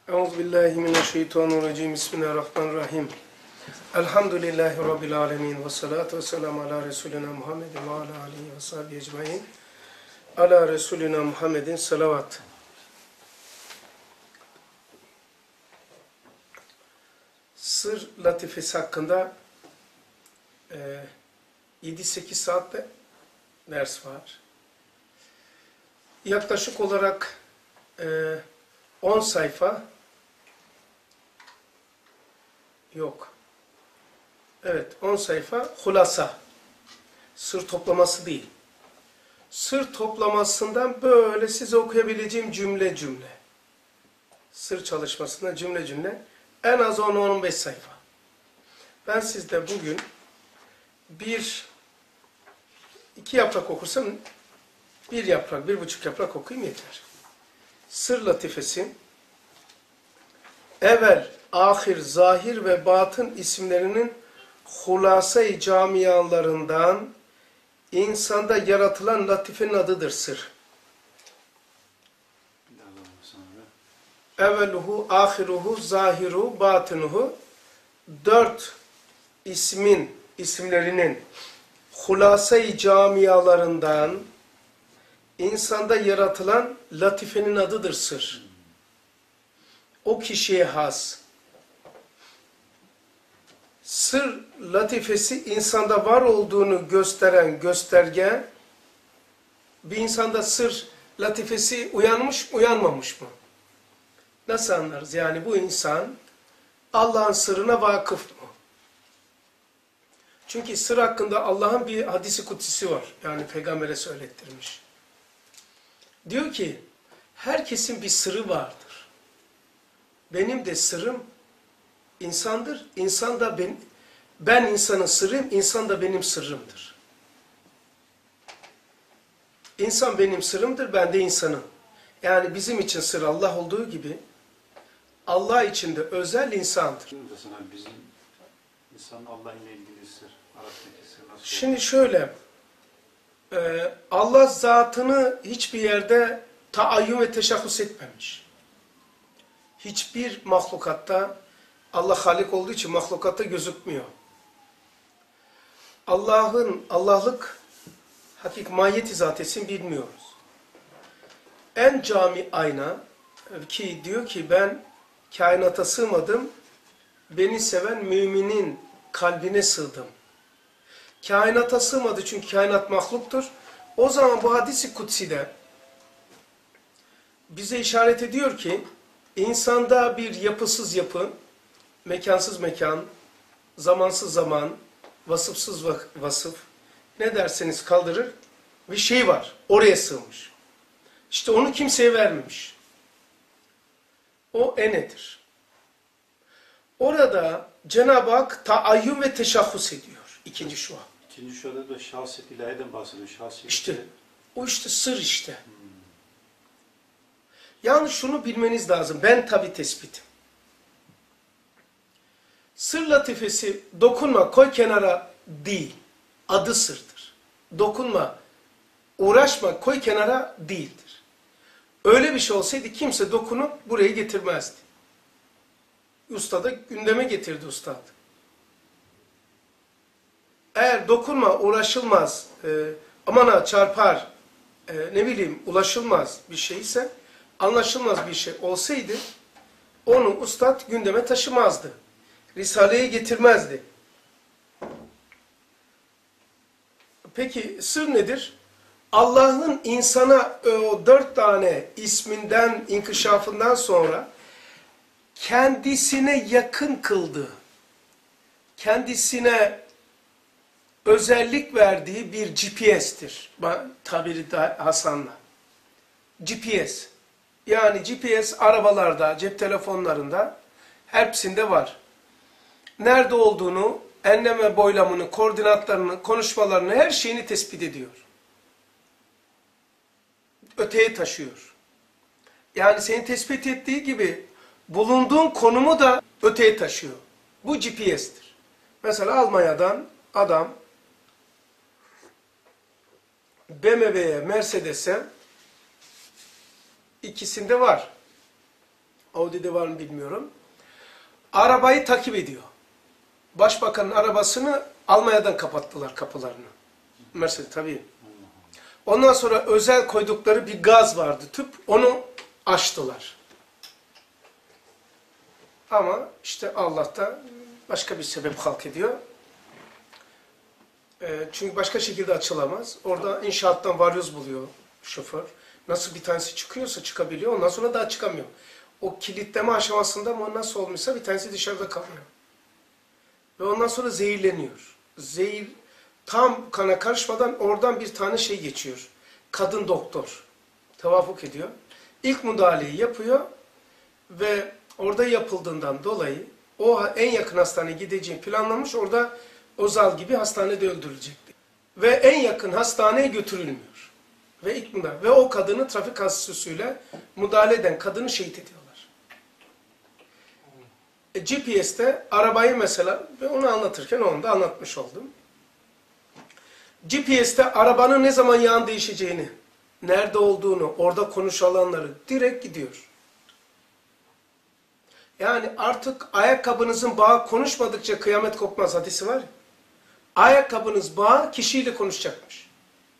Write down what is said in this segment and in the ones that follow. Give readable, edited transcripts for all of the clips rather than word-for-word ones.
Euzubillahimineşşeytanirracim. Bismillahirrahmanirrahim. Elhamdülillahi Rabbil alemin. Ve salatu ve selamu ala Resulina Muhammedin ve ala alihi ve sahbihi ecmain. Ala Resulina Muhammedin salavat. Sır latifesi hakkında 7-8 saatte ders var. Yaklaşık olarak 10 sayfa yok. Evet, 10 sayfa hulasa. Sır toplaması değil. Sır toplamasından böyle size okuyabileceğim cümle cümle. Sır çalışmasında cümle cümle. En az 10-15 sayfa. Ben sizde bugün 2 yaprak okursam 1 yaprak, 1,5 yaprak okuyayım yeter. Sır latifesi, evvel, ahir, zahir ve batın isimlerinin hulasa-i camialarından insanda yaratılan latifenin adıdır sır. Evveluhu, ahiruhu, zahiruhu, batınuhu 4 isimlerinin hulasa-i camialarından insanda yaratılan latifenin adıdır sır. O kişiye has. Sır latifesi insanda var olduğunu gösteren gösterge. Bir insanda sır latifesi uyanmış, uyanmamış mı? Nasıl anlarız? Yani bu insan Allah'ın sırrına vakıf mı? Çünkü sır hakkında Allah'ın bir hadisi kutsisi var. Yani Peygamber'e söylettirmiş. Diyor ki, herkesin bir sırrı vardır. Benim de sırrım insandır. İnsan da ben insanın sırrıyım, insan da benim sırrımdır. İnsan benim sırrımdır, ben de insanım. Yani bizim için sır Allah olduğu gibi, Allah için de özel insandır. Bizim insan Allah ile ilgili sır, Arap'taki sır nasıl? Şimdi şöyle, Allah zatını hiçbir yerde taayyün ve teşahhüs etmemiş. Hiçbir mahlukatta, Allah halik olduğu için mahlukatta gözükmüyor. Allah'lık mahiyeti zatesini bilmiyoruz. En cami ayna ki diyor ki ben kainata sığmadım, beni seven müminin kalbine sığdım. Kainata sığmadı çünkü kainat mahluktur. O zaman bu hadis-i kutsi'de bize işaret ediyor ki insanda bir yapısız yapı, mekansız mekan, zamansız zaman, vasıfsız vasıf, ne derseniz kaldırır bir şey var. Oraya sığmış. İşte onu kimseye vermemiş. O enedir. Orada Cenab-ı Hak taayyün ve teşahhüs ediyor. İkinci şua. İkinci şuada da şahsiyet ilahiden bahsediyor. Şahsiyet İşte o işte sır işte. Yalnız şunu bilmeniz lazım. Ben tabi tespitim. Sır latifesi dokunma, koy kenara değil. Adı sırdır. Dokunma, uğraşma, koy kenara değildir. Öyle bir şey olsaydı kimse dokunup buraya getirmezdi. Usta da gündeme getirdi ustad. Eğer dokunma, uğraşılmaz, amana çarpar, ulaşılmaz bir şeyse, anlaşılmaz bir şey olsaydı, onu ustad gündeme taşımazdı. Risale'ye getirmezdi. Peki sır nedir? Allah'ın insana o 4 tane isminden, inkişafından sonra kendisine yakın kıldığı, kendisine özellik verdiği bir GPS'tir. Tabiri Hasan'la. GPS. Yani GPS arabalarda, cep telefonlarında hepsinde var. Nerede olduğunu, enlem ve boylamını, koordinatlarını, konuşmalarını, her şeyini tespit ediyor. Öteye taşıyor. Yani senin tespit ettiği gibi bulunduğun konumu da öteye taşıyor. Bu GPS'tir. Mesela Almanya'dan adam BMW'ye, Mercedes'e ikisinde var. Audi'de var mı bilmiyorum. Arabayı takip ediyor. Başbakanın arabasını Almanya'dan kapattılar kapılarını. Mercedes tabii. Ondan sonra özel koydukları bir gaz vardı, tüp. Onu açtılar. Ama işte Allah da başka bir sebep halk ediyor. Çünkü başka şekilde açılamaz. Orada inşaattan varyoz buluyor şoför. Nasıl bir tanesi çıkıyorsa çıkabiliyor. Ondan sonra daha çıkamıyor. O kilitleme aşamasında mı nasıl olmuşsa bir tanesi dışarıda kalıyor. Ve ondan sonra zehirleniyor. Zehir tam kana karışmadan oradan bir tane şey geçiyor. Kadın doktor. Tevafuk ediyor. İlk müdahaleyi yapıyor ve orada yapıldığından dolayı o en yakın hastaneye gideceğini planlamış. Orada Özal gibi hastanede öldürülecekti. Ve en yakın hastaneye götürülmüyor. Ve ilk müdahale. Ve o kadını trafik hastasıyla müdahale eden kadını şehit ediyorlar. GPS'te arabayı mesela, ve onu anlatırken onu da anlatmış oldum. GPS'te arabanın ne zaman yağın değişeceğini, nerede olduğunu, orada konuşulanları direkt gidiyor. Yani artık ayakkabınızın bağı konuşmadıkça kıyamet kopmaz hadisi var ya. Ayakkabınız bağı kişiyle konuşacakmış.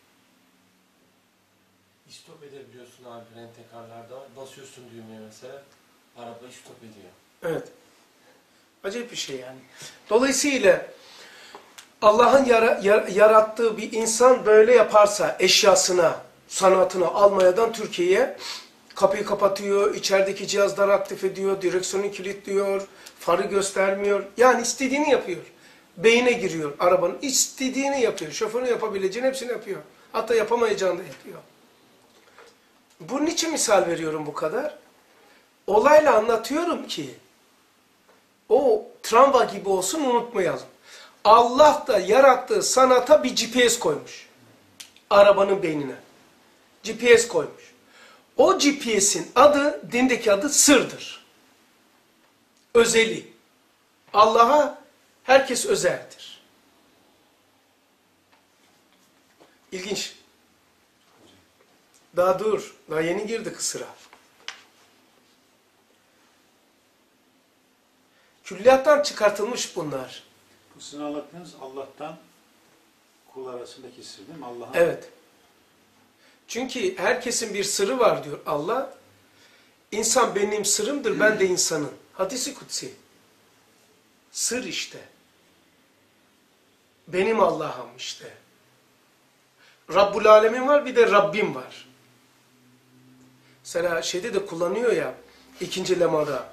İstop edebiliyorsun abi rentekarlarda. Basıyorsun düğmeye mesela. Araba istop ediyor. Evet. Acayip bir şey yani. Dolayısıyla Allah'ın yarattığı bir insan böyle yaparsa eşyasına, sanatına Almanya'dan Türkiye'ye kapıyı kapatıyor, içerideki cihazları aktif ediyor, direksiyonu kilitliyor, farı göstermiyor. Yani istediğini yapıyor. Beyine giriyor arabanın. İstediğini yapıyor. Şoförün yapabileceğini hepsini yapıyor. Hatta yapamayacağını da yapıyor. Bunun için misal veriyorum bu kadar. Olayla anlatıyorum ki o travma gibi olsun unutmayalım. Allah da yarattığı sanata bir GPS koymuş. Arabanın beynine. GPS koymuş. O GPS'in adı, dindeki adı sırdır. Özeli. Allah'a herkes özeldir. İlginç. Daha dur. Daha yeni girdik sıra. Külliyattan çıkartılmış bunlar. Bu sizin anlattığınız Allah'tan kul arasındaki sır değil mi? Allah'ın. Evet. Çünkü herkesin bir sırrı var diyor Allah. İnsan benim sırrımdır, ben de insanın. Hadis-i kutsi. Sır işte. Benim Allah'ım işte. Rabbul Alemin var, bir de Rabbim var. Mesela şeyde de kullanıyor ya, ikinci lemada.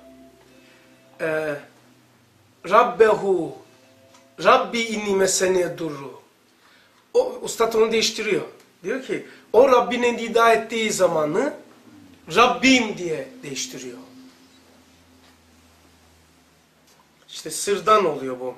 Rabbehu, Rabbi inni mesene durru. O ustad onu değiştiriyor. Diyor ki, o Rabbinin iddia ettiği zamanı Rabbim diye değiştiriyor. İşte sırdan oluyor bu.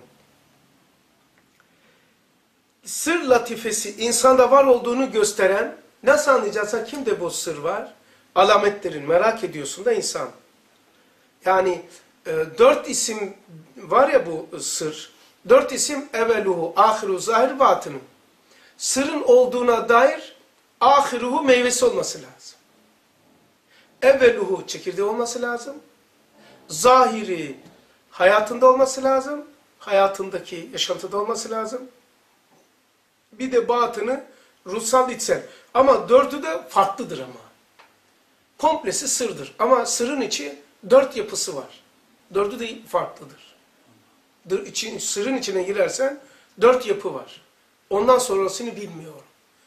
Sır latifesi insanda var olduğunu gösteren, nasıl anlayacaksın kimde bu sır var? Alametlerin merak ediyorsun da insan. Yani 4 isim var ya bu sır. 4 isim eveluhu, ahiru, zahir, batını. Sırın olduğuna dair ahiruhu meyvesi olması lazım. Evveluhu çekirdeği olması lazım. Zahiri hayatında olması lazım. Hayatındaki yaşantıda olması lazım. Bir de batını ruhsal içsel. Ama 4'ü de farklıdır ama. Komplesi sırdır. Ama sırrın içi 4 yapısı var. 4'ü de farklıdır. Sırrın içine girersen 4 yapı var. Ondan sonrasını bilmiyorum.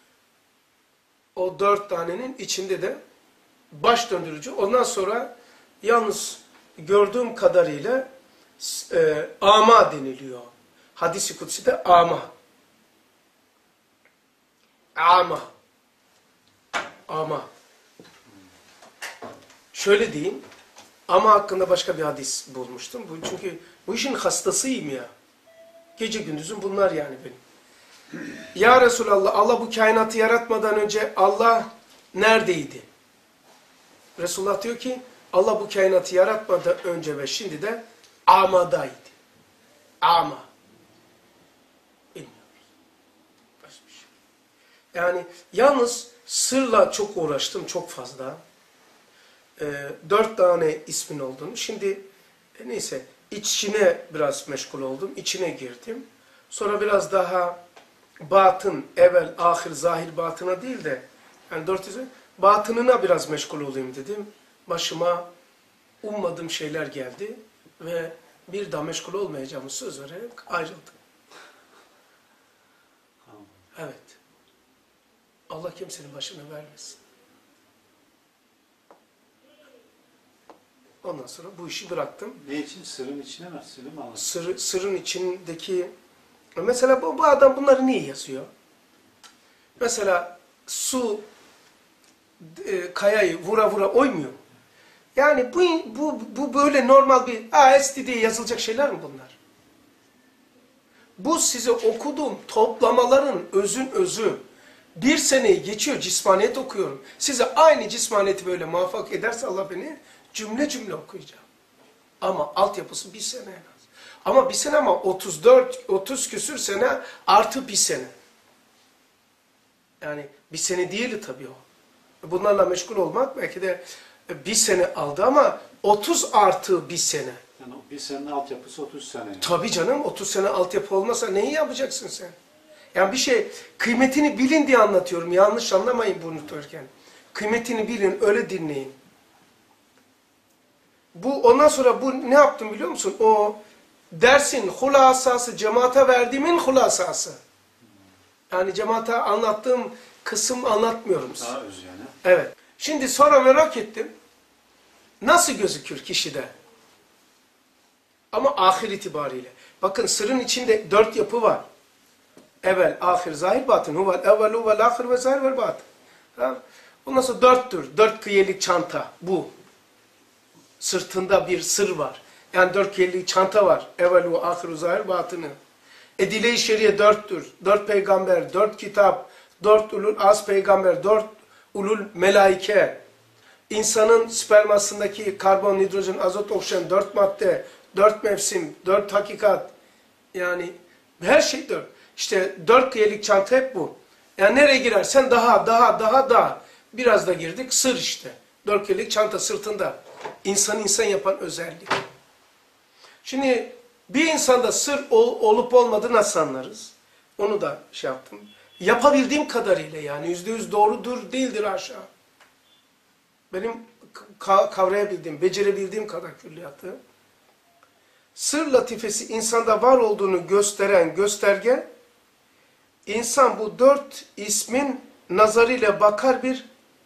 O 4 tanenin içinde de baş döndürücü. Ondan sonra yalnız gördüğüm kadarıyla ama deniliyor. Hadis-i kutsi'de ama. Ama. Ama. Şöyle diyeyim. Ama hakkında başka bir hadis bulmuştum. Çünkü bu işin hastasıyım ya. Gece gündüzüm bunlar yani benim. Ya Resulallah, Allah bu kainatı yaratmadan önce Allah neredeydi? Resulullah diyor ki Allah bu kainatı yaratmadan önce ve şimdi de amadaydı. Ama. Bilmiyoruz. Başka bir şey. Yani yalnız sırla çok uğraştım çok fazla. 4 tane ismin olduğunu. Şimdi neyse içine biraz meşgul oldum. İçine girdim. Sonra biraz daha batın, evvel, ahir, zahir batına değil de yani 400 batınına biraz meşgul olayım dedim. Başıma ummadığım şeyler geldi ve bir daha meşgul olmayacağımı söz vererek ayrıldım. Evet. Allah kimsenin başına vermesin. Ondan sonra bu işi bıraktım. Ne için? Sırrın içine mi? Sırrı mı anlatıyor? Sırrın içindeki... Mesela bu adam bunları niye yazıyor? Mesela su kayayı vura vura oymuyor. Yani bu böyle normal bir esti diye yazılacak şeyler mi bunlar? Bu size okuduğum toplamaların özün özü. Bir seneyi geçiyor cismaniyet okuyorum. Size aynı cismaniyeti böyle muvaffak ederse Allah beni cümle cümle okuyacağım. Ama altyapısı bir sene en az. Ama bir sene ama 30 küsür sene artı bir sene. Yani bir sene değildi tabii o. Bunlarla meşgul olmak belki de bir sene aldı ama 30 artı bir sene. Yani bir senenin altyapısı 30 sene. Yani. Tabii canım 30 sene altyapı olmasa neyi yapacaksın sen? Yani bir şey kıymetini bilin diye anlatıyorum. Yanlış anlamayın bunu söylerken. Kıymetini bilin, öyle dinleyin. Ondan sonra ne yaptım biliyor musun? O dersin hulasası, cemaate verdiğimin hulasası. Yani cemaate anlattığım kısım anlatmıyorum size. Daha öz yani. Evet. Şimdi sonra merak ettim. Nasıl gözükür kişide? Ama ahir itibariyle. Bakın sırrın içinde 4 yapı var. Evvel, ahir, zahir, batın. Huvel, evvel, huvel, ahir ve zahir ve batın. Tamam. Ondan sonra 4'tür. 4 kıyelik çanta. Bu. Sırtında bir sır var. Yani 4 kıyelik çanta var. Evvelu, ahiru, zahir, batını. Edile-i şeriye 4'tür. 4 peygamber, 4 kitap, 4 ulul az peygamber, 4 ulul melaike. İnsanın spermasındaki karbon, hidrojen, azot, oksijen 4 madde, 4 mevsim, 4 hakikat. Yani her şey 4. İşte 4 kıyelik çanta hep bu. Yani nereye girersen daha. Biraz da girdik sır işte. 4 kıyelik çanta sırtında. İnsan yapan özellik. Şimdi bir insanda sır olup olmadığını nasıl anlarız? Onu da şey yaptım. Yapabildiğim kadarıyla yani %100 doğrudur değildir aşağı. Benim kavrayabildiğim, becerebildiğim kadar külliyatı. Sır latifesi insanda var olduğunu gösteren gösterge, insan bu 4 ismin nazarıyla bakar bir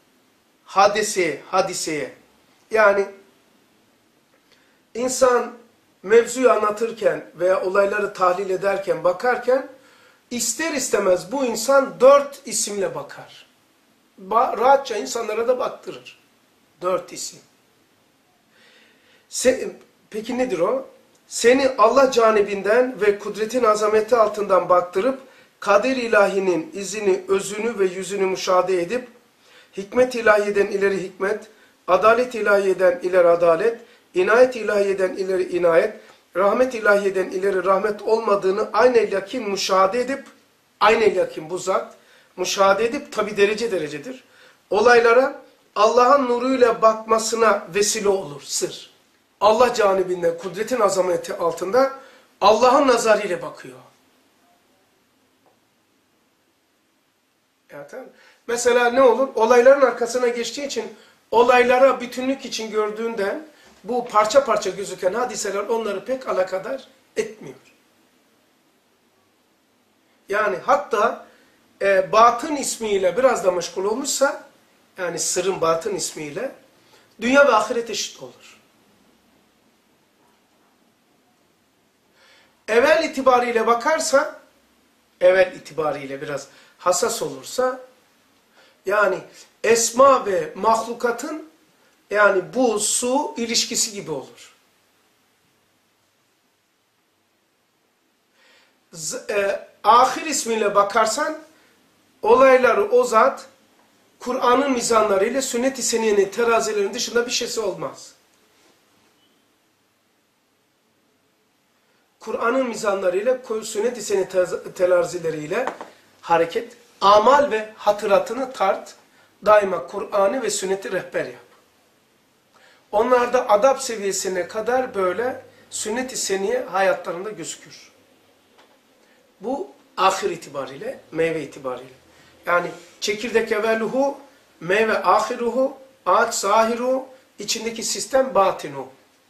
hadiseye. Yani insan mevzuyu anlatırken veya olayları tahlil ederken, bakarken ister istemez bu insan 4 isimle bakar. Rahatça insanlara da baktırır. 4 isim. Peki nedir o? Seni Allah canibinden ve kudretin azameti altından baktırıp kader ilahinin izini, özünü ve yüzünü müşahede edip hikmet ilahiyeden ileri hikmet, adalet ilahiyeden ileri adalet, inayet ilahiyeden ileri inayet, rahmet ilahiyeden ileri rahmet olmadığını aynel yakin müşahede edip, aynel yakin bu zat, müşahede edip tabi derece derecedir. Olaylara Allah'ın nuruyla bakmasına vesile olur sır. Allah canibinden kudretin azameti altında Allah'ın nazarıyla bakıyor. Yani, tamam. Mesela ne olur? Olayların arkasına geçtiği için olaylara bütünlük için gördüğünden bu parça parça gözüken hadiseler onları pek alakadar etmiyor. Yani hatta batın ismiyle biraz da meşgul olmuşsa, yani sırrın batın ismiyle dünya ve ahiret eşit olur. Evvel itibariyle bakarsa, evvel itibariyle biraz hassas olursa, yani esma ve mahlukatın yani bu su ilişkisi gibi olur. Ahir ismiyle bakarsan olayları o zat Kur'an'ın mizanlarıyla sünnet-i seniyenin terazilerinin dışında bir şeysi olmaz. Kur'an'ın mizanlarıyla sünnet-i seniye terazileriyle hareket, amal ve hatıratını tart, daima Kur'an'ı ve sünneti rehber yap. onlarda adab seviyesine kadar böyle sünnet-i seniye hayatlarında gözükür. Bu ahir itibariyle, meyve itibariyle. Yani çekirdek evveluhu, meyve ahiruhu, ağaç zahiruhu, içindeki sistem batinu.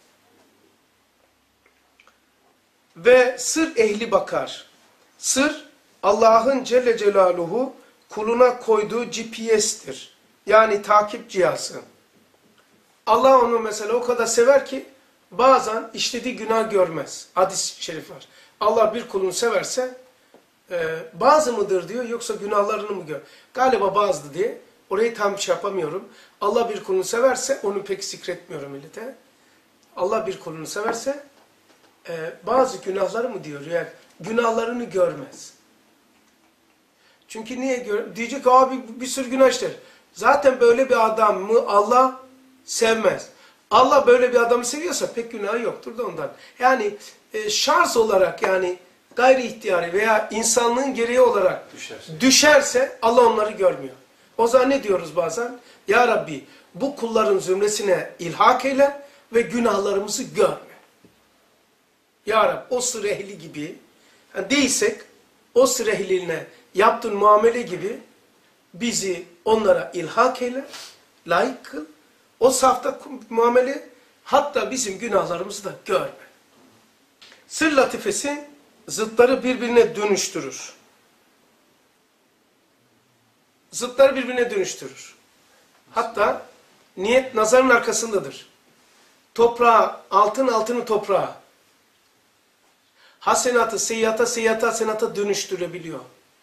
Ve sır ehli bakar. Sır Allah'ın Celle Celaluhu kuluna koyduğu GPS'tir. Yani takip cihazı. Allah onu mesela o kadar sever ki bazen işlediği günah görmez. Hadis-i şerif var. Allah bir kulunu severse bazı mıdır diyor yoksa günahlarını mı gör? Galiba bazı diye. Orayı tam şey yapamıyorum. Allah bir kulunu severse onu pek zikretmiyorum millete. Allah bir kulunu severse bazı günahları mı diyor? Yani günahlarını görmez. Çünkü niye diyecek abi bir sürü günah işler. Zaten böyle bir adamı Allah sevmez. Allah böyle bir adamı seviyorsa pek günahı yoktur da ondan. Yani şarz olarak yani gayri ihtiyari veya insanlığın gereği olarak düşerse Allah onları görmüyor. O zaman ne diyoruz bazen? Ya Rabbi bu kulların zümresine ilhak eyle ve günahlarımızı görme. Ya Rabbi o sır ehli gibi yani değilsek o sır ehline yaptığın muamele gibi bizi onlara ilhak eyle, layık kıl. O safta muamele hatta bizim günahlarımızı da görme. Sır latifesi zıtları birbirine dönüştürür. Zıtları birbirine dönüştürür. Hatta niyet nazarın arkasındadır. Toprağa, altını toprağa. Hasenatı seyyata, seyyata hasenata dönüştürebiliyor.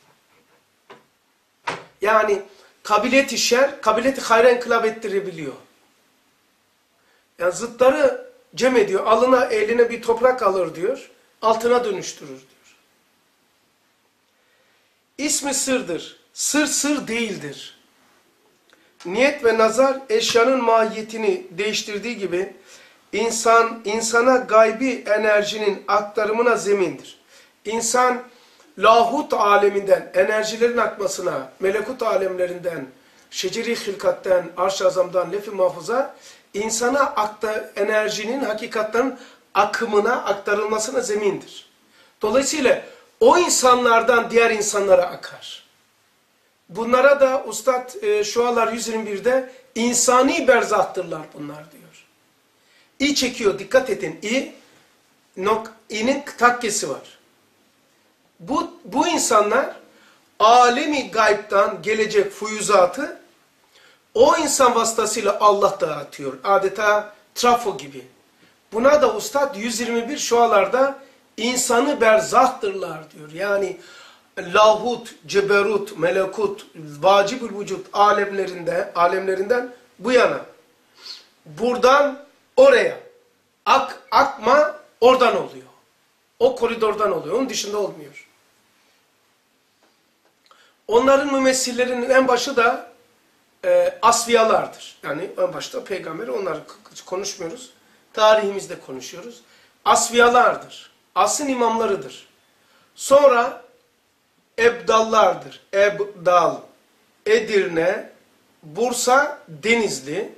Yani kabiliyet-i şer, kabiliyet-i hayra inkılap ettirebiliyor. Yani zıtları cem ediyor. Alına, eline bir toprak alır diyor. Altına dönüştürür diyor. İsmi sırdır. Sır sır değildir. Niyet ve nazar eşyanın mahiyetini değiştirdiği gibi insana gaybi enerjinin aktarımına zemindir. İnsan lahut aleminden enerjilerin akmasına, melekut alemlerinden, şeceri hilkatten, arş-ı azamdan, lef-i mahfuza insana enerjinin, hakikatlerin akımına, aktarılmasına zemindir. Dolayısıyla o insanlardan diğer insanlara akar. Bunlara da Üstad Şualar 121'de insani berzahtırlar bunlar diyor. İ çekiyor, dikkat edin. İ'nin takkesi var. Bu insanlar alemi gaybtan gelecek fuyuzatı o insan vasıtasıyla Allah dağıtıyor. Adeta trafo gibi. Buna da Üstad 121 şualarda insanı berzahtırlar diyor. Yani lahut, ceberut, melekut, vacibül vücut alemlerinden bu yana. Buradan oraya. Akma oradan oluyor. O koridordan oluyor. Onun dışında olmuyor. Onların mümessillerinin en başı da asfiyalardır. Yani en başta peygamberi onları konuşmuyoruz. Tarihimizde konuşuyoruz. Asfiyalardır. Asrın imamlarıdır. Sonra ebdallardır. Ebdal, Edirne, Bursa, Denizli,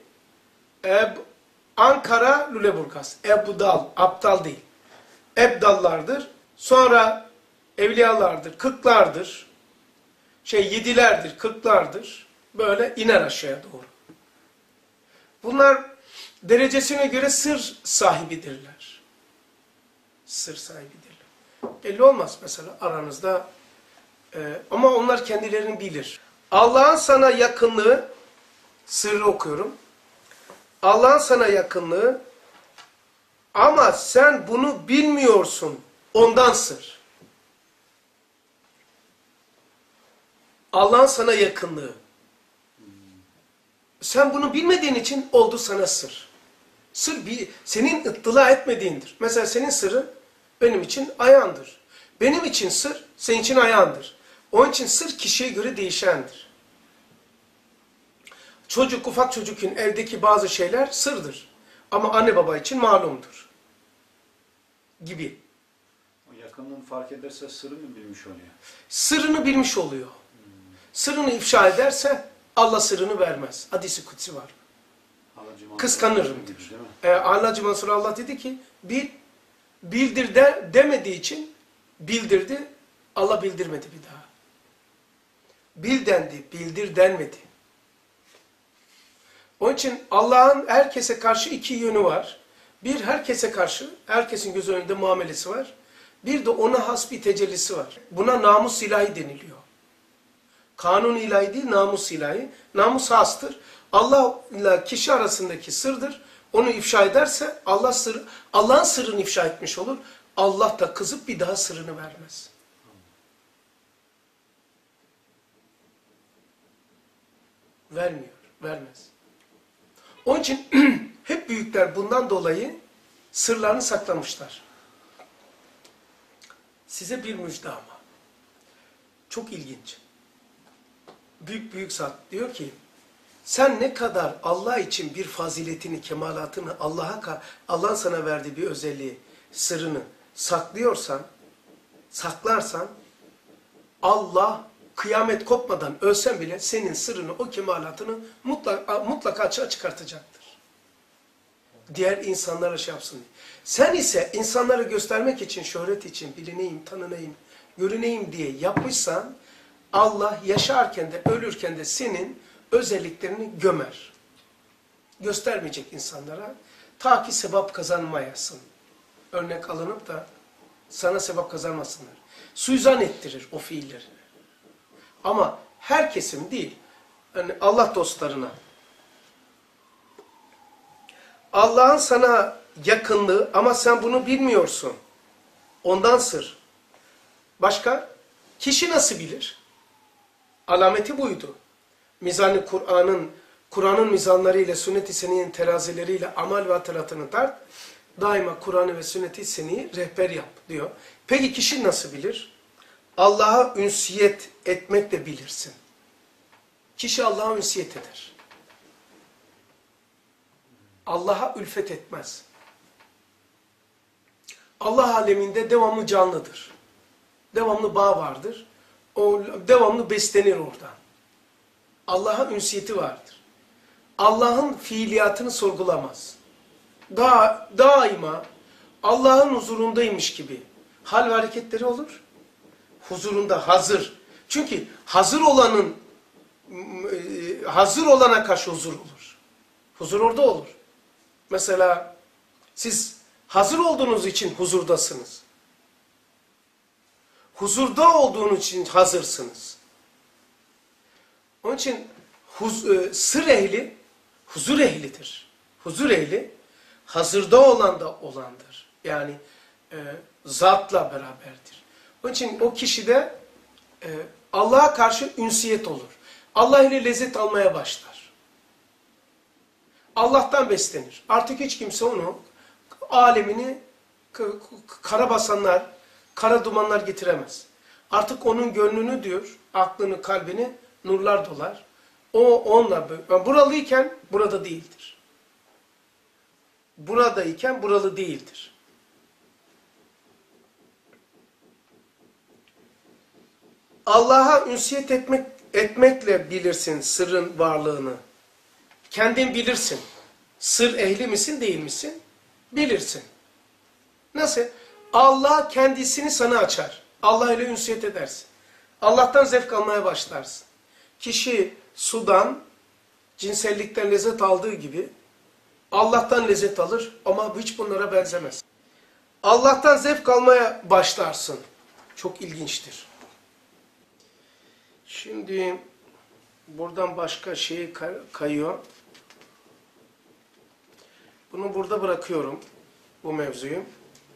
Ankara, Lüleburgaz. Ebdal, aptal değil. Ebdallardır. Sonra evliyalardır, kırklardır. Yedilerdir, kırklardır. Böyle iner aşağıya doğru. Bunlar derecesine göre sır sahibidirler. Sır sahibidirler. Belli olmaz mesela aranızda. Ama onlar kendilerini bilir. Allah'ın sana yakınlığı, sırrı okuyorum. Allah'ın sana yakınlığı ama sen bunu bilmiyorsun. Ondan sır. Allah'ın sana yakınlığı. Sen bunu bilmediğin için oldu sana sır. Sır senin ıttıla etmediğindir. Mesela senin sırrı benim için ayağındır. Benim için sır senin için ayağındır. Onun için sır kişiye göre değişendir. Ufak çocuğun evdeki bazı şeyler sırdır. Ama anne baba için malumdur. Gibi. O yakınlığını fark ederse sırrını bilmiş oluyor. Sırrını bilmiş oluyor. Sırrını ifşa ederse Allah sırrını vermez. Hadis-i kutsi var. kıskanırım diyor. Değil mi? Anacı Mansur Allah dedi ki bildir demediği için bildirdi. Allah bildirmedi bir daha. Bil dendi, bildir denmedi. Onun için Allah'ın herkese karşı iki yönü var. Bir, herkese karşı, herkesin göz önünde muamelesi var. Bir de ona has bir tecellisi var. Buna namus ilahi deniliyor. Kanun ilahi değil, namus ilahi. Namus hastır. Allah ile kişi arasındaki sırdır. Onu ifşa ederse Allah'ın sırrını ifşa etmiş olur. Allah da kızıp bir daha sırrını vermez. Vermiyor, vermez. Onun için hep büyükler bundan dolayı sırlarını saklamışlar. Size bir müjde ama. Çok ilginç. Büyük zat diyor ki, sen ne kadar Allah için bir faziletini, kemalatını, Allah'ın sana verdiği bir özelliği, sırrını saklarsan, Allah kıyamet kopmadan ölsen bile senin sırrını, o kemalatını mutlaka açığa çıkartacaktır. Diğer insanlara şey yapsın diye. Sen ise insanlara göstermek için, şöhret için, bilineyim, tanınayım, görüneyim diye yapmışsan, Allah yaşarken de ölürken de senin özelliklerini gömer. Göstermeyecek insanlara. Ta ki sevap kazanmayasın. Örnek alınıp da sana sevap kazanmasınlar. Suizan ettirir o fiilleri. Ama her kesim değil. Yani Allah dostlarına. Allah'ın sana yakınlığı ama sen bunu bilmiyorsun. Ondan sır. Başka? Kişi nasıl bilir? Alameti buydu. Mizan-ı Kur'an'ın mizanlarıyla, sünnet-i seniyyenin terazileriyle amel ve hatıratını tart. Daima Kur'an'ı ve sünnet-i seniyyeyi rehber yap diyor. Peki kişi nasıl bilir? Allah'a ünsiyet etmekle bilirsin. Kişi Allah'a ünsiyet eder. Allah'a ülfet etmez. Allah aleminde devamlı canlıdır. Devamlı bağ vardır. O devamlı beslenir oradan. Allah'a ünsiyeti vardır. Allah'ın fiiliyatını sorgulamaz. Daima Allah'ın huzurundaymış gibi hal ve hareketleri olur. Huzurunda hazır. Çünkü hazır olana karşı huzur olur. Huzur orada olur. Mesela siz hazır olduğunuz için huzurdasınız. Huzurda olduğunuz için hazırsınız. Onun için sır ehli, huzur ehlidir. Huzur ehli, hazırda olan da olandır. Yani zatla beraberdir. Onun için o kişide Allah'a karşı ünsiyet olur. Allah ile lezzet almaya başlar. Allah'tan beslenir. Artık hiç kimse onu, alemini kara basanlar, kara dumanlar getiremez. Artık onun gönlünü diyor, aklını, kalbini nurlar dolar. O onunla böyle. Buralıyken burada değildir. Buradayken buralı değildir. Allah'a ünsiyet etmekle bilirsin sırrın varlığını. Kendin bilirsin. Sır ehli misin, değil misin? Bilirsin. Nasıl? Allah kendisini sana açar. Allah ile ünsiyet edersin. Allah'tan zevk almaya başlarsın. Kişi sudan, cinsellikten lezzet aldığı gibi Allah'tan lezzet alır ama hiç bunlara benzemez. Allah'tan zevk almaya başlarsın. Çok ilginçtir. Şimdi buradan başka şey kayıyor. Bunu burada bırakıyorum. Bu mevzuyu.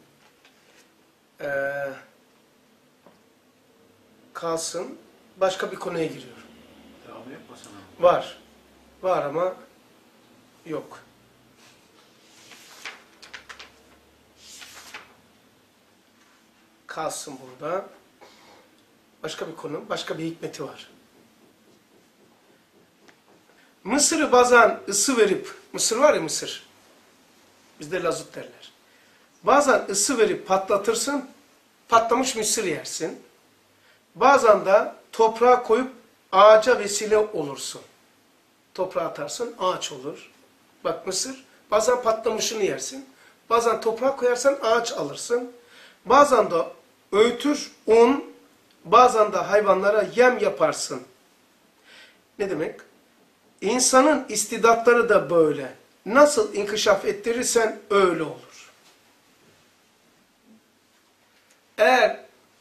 Kalsın. Başka bir konuya giriyorum. Devamı yapmasana. Var. Var ama yok. Kalsın burada. Başka bir konu, başka bir hikmeti var. Mısır'ı bazen ısı verip, mısır var ya mısır, bizde lazut derler. Bazen ısı verip patlatırsın, patlamış mısır yersin. Bazen de toprağa koyup ağaca vesile olursun. Toprağa atarsın, ağaç olur. Bak mısır, bazen patlamışını yersin. Bazen toprağa koyarsan ağaç alırsın. Bazen de öğütür un, bazen de hayvanlara yem yaparsın. Ne demek? İnsanın istidatları da böyle. Nasıl inkişaf ettirirsen öyle olur. Eğer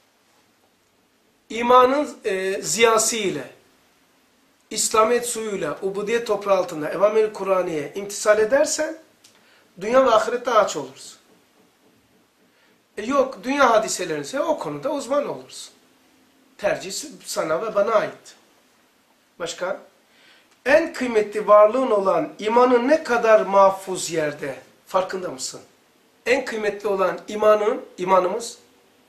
imanın ziyası ile, İslamiyet suyuyla, ubudiyet toprağı altında, evamir-i Kur'aniye imtisal edersen, dünya ve ahirette ağaç olursun. Yok, dünya hadiselerini o konuda uzman olursun. Tercih sana ve bana ait. Başka? En kıymetli varlığın olan imanın ne kadar mahfuz yerde, farkında mısın? En kıymetli olan imanımız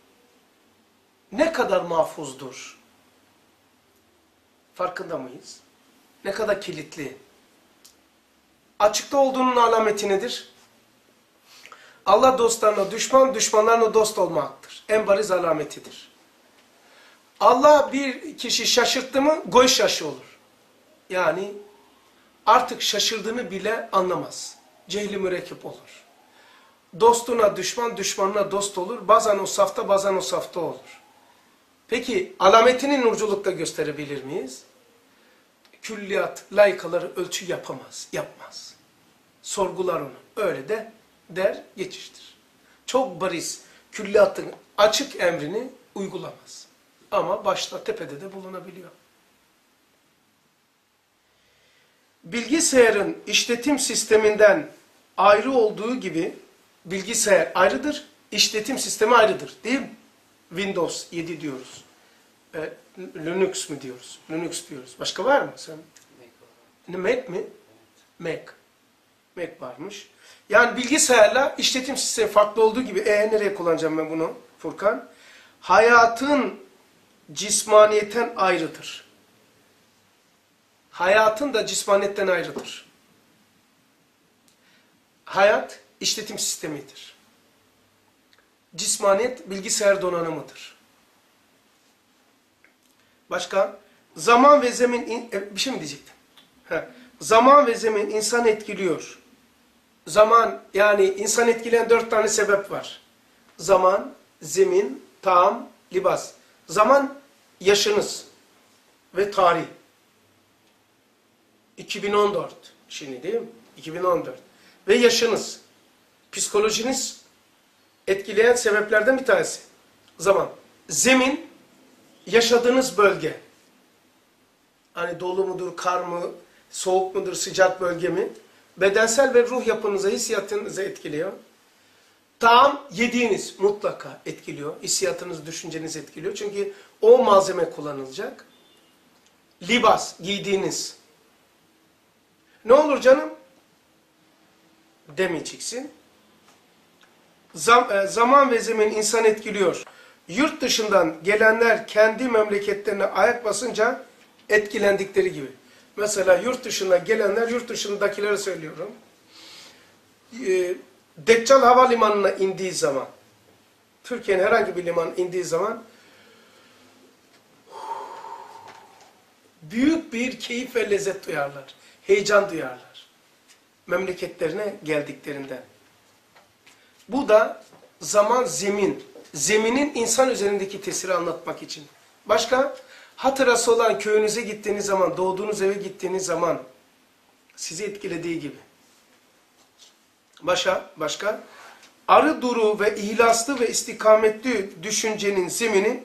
ne kadar mahfuzdur? Farkında mıyız? Ne kadar kilitli? Açıkta olduğunun alameti nedir? Allah dostlarına düşman, düşmanlarına dost olmaktır. En bariz alametidir. Allah bir kişi şaşırttı mı, goy şaşı olur. Yani artık şaşırdığını bile anlamaz. Cehli mürekkep olur. Dostuna düşman, düşmanına dost olur. Bazen o safta, bazen o safta olur. Peki alametini nurculukta gösterebilir miyiz? Külliyat, layıkaları ölçü yapamaz, yapmaz. Sorgular onu. Öyle de der, geçiştir. Çok bariz, külliyatın açık emrini uygulamaz. Ama başta, tepede de bulunabiliyor. Bilgisayarın işletim sisteminden ayrı olduğu gibi, bilgisayar ayrıdır, işletim sistemi ayrıdır. Değil mi? Windows 7 diyoruz. Linux mu diyoruz? Linux diyoruz. Başka var mı? Sen? Mac mi? Mac. Mac varmış. Yani bilgisayarla işletim sistemi farklı olduğu gibi, nereye kullanacağım ben bunu Furkan? Hayatın cismaniyetten ayrıdır. Hayatın da cismaniyetten ayrıdır. Hayat işletim sistemidir. Cismaniyet bilgisayar donanımıdır. Başka? Zaman ve zemin, bir şey mi diyecektim? Zaman ve zemin insan etkiliyor. Zaman, yani insan etkileyen 4 tane sebep var. Zaman, zemin, taam, libas. Zaman, yaşınız ve tarih. 2014 şimdi değil mi? 2014. Ve yaşınız, psikolojiniz etkileyen sebeplerden bir tanesi. Zaman. Zemin, yaşadığınız bölge. Hani dolu mudur, kar mı, soğuk mudur, sıcak bölge mi? Bedensel ve ruh yapınıza, hissiyatınıza etkiliyor. Taam, yediğiniz mutlaka etkiliyor. Hissiyatınız, düşünceniz etkiliyor. Çünkü o malzeme kullanılacak. Libas, giydiğiniz. Ne olur canım? Demeyeceksin. Zaman ve zemin insan etkiliyor. Yurt dışından gelenler kendi memleketlerine ayak basınca etkilendikleri gibi. Mesela yurt dışına gelenler, yurt dışındakilere söylüyorum. Deccal Havalimanı'na indiği zaman, Türkiye'nin herhangi bir limanına indiği zaman büyük bir keyif ve lezzet duyarlar. Heyecan duyarlar. Memleketlerine geldiklerinden. Bu da zaman, zemin. Zeminin insan üzerindeki tesiri anlatmak için. Başka? Hatırası olan köyünüze gittiğiniz zaman, doğduğunuz eve gittiğiniz zaman sizi etkilediği gibi. Başka? Arı duru ve ihlaslı ve istikametli düşüncenin zemini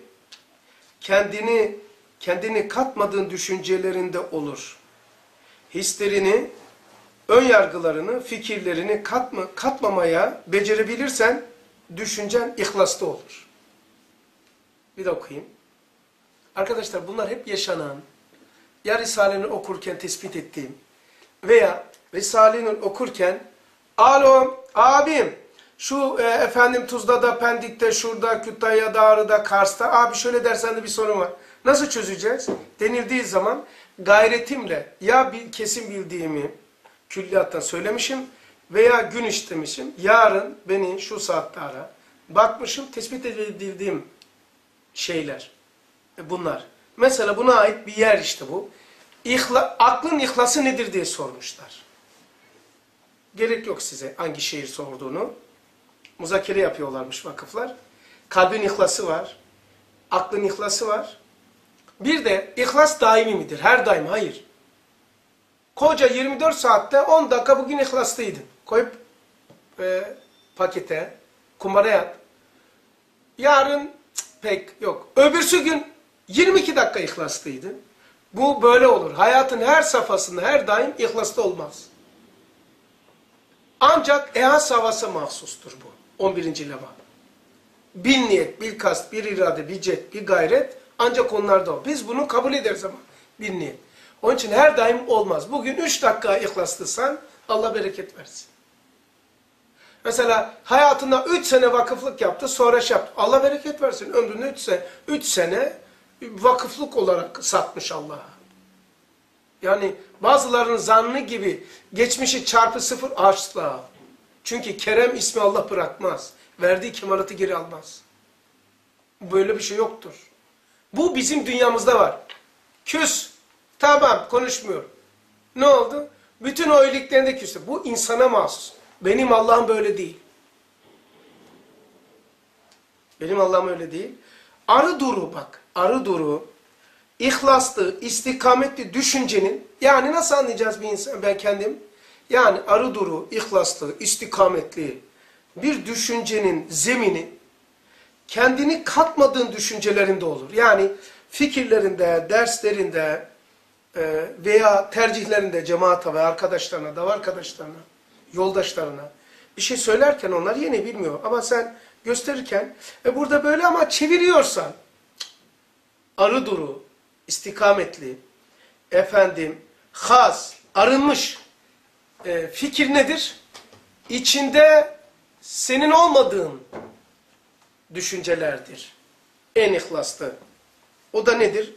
kendini katmadığın düşüncelerinde olur. Hislerini, ön yargılarını, fikirlerini katmamaya becerebilirsen düşüncen ihlaslı olur. Bir de okuyayım. Arkadaşlar bunlar hep yaşanan, ya Risale-i Nur okurken tespit ettiğim veya Risale-i Nur okurken, alo abim şu efendim Tuzla'da, Pendik'te, şurada, Kütahya'da, Ağrı'da, Kars'ta, abi şöyle dersen de bir sorun var. Nasıl çözeceğiz? Denildiği zaman gayretimle ya bir kesin bildiğimi külliyattan söylemişim veya gün istemişim. Yarın beni şu saatte ara. Bakmışım, tespit edildiğim şeyler. Bunlar. Mesela buna ait bir yer işte bu. Aklın ihlası nedir diye sormuşlar. Gerek yok size hangi şehir sorduğunu. Muzakere yapıyorlarmış vakıflar. Kalbin ihlası var. Aklın ihlası var. Bir de ihlas daimi midir? Her daim hayır. Koca 24 saatte 10 dakika bugün ihlaslıydın. Koyup pakete, kumbara yat. Yarın pek yok. Öbürsü gün 22 dakika ihlaslıydı. Bu böyle olur. Hayatın her safhasında her daim ihlaslı olmaz. Ancak ehas havası mahsustur bu. 11. lema. Bil niyet, bil kast, bir irade, bir cet, bir gayret ancak onlarda o. Biz bunu kabul ederiz ama bil niyet. Onun için her daim olmaz. Bugün 3 dakika ihlaslıysan Allah bereket versin. Mesela hayatında 3 sene vakıflık yaptı, sonra şey yaptı. Allah bereket versin. Ömründe 3 sene vakıflık olarak satmış Allah'a. Yani bazılarının zannı gibi geçmişi çarpı 0 asla. Çünkü Kerem ismi Allah bırakmaz. Verdiği kemalatı geri almaz. Böyle bir şey yoktur. Bu bizim dünyamızda var. Küs. Tamam konuşmuyor. Ne oldu? Bütün o iyiliklerinde küstü. Bu insana mahsus. Benim Allah'ım böyle değil. Benim Allah'ım öyle değil. Arı duru bak. Arı duru, ihlaslı, istikametli düşüncenin, yani nasıl anlayacağız bir insan, ben kendim? Yani arı duru, ihlaslı, istikametli bir düşüncenin zemini, kendini katmadığın düşüncelerinde olur. Yani fikirlerinde, derslerinde veya tercihlerinde cemaata ve arkadaşlarına, dava arkadaşlarına, yoldaşlarına bir şey söylerken onlar yine bilmiyor. Ama sen gösterirken burada böyle ama çeviriyorsan arı duru, istikametli, has, arınmış fikir nedir? İçinde senin olmadığın düşüncelerdir. En ihlaslı. O da nedir?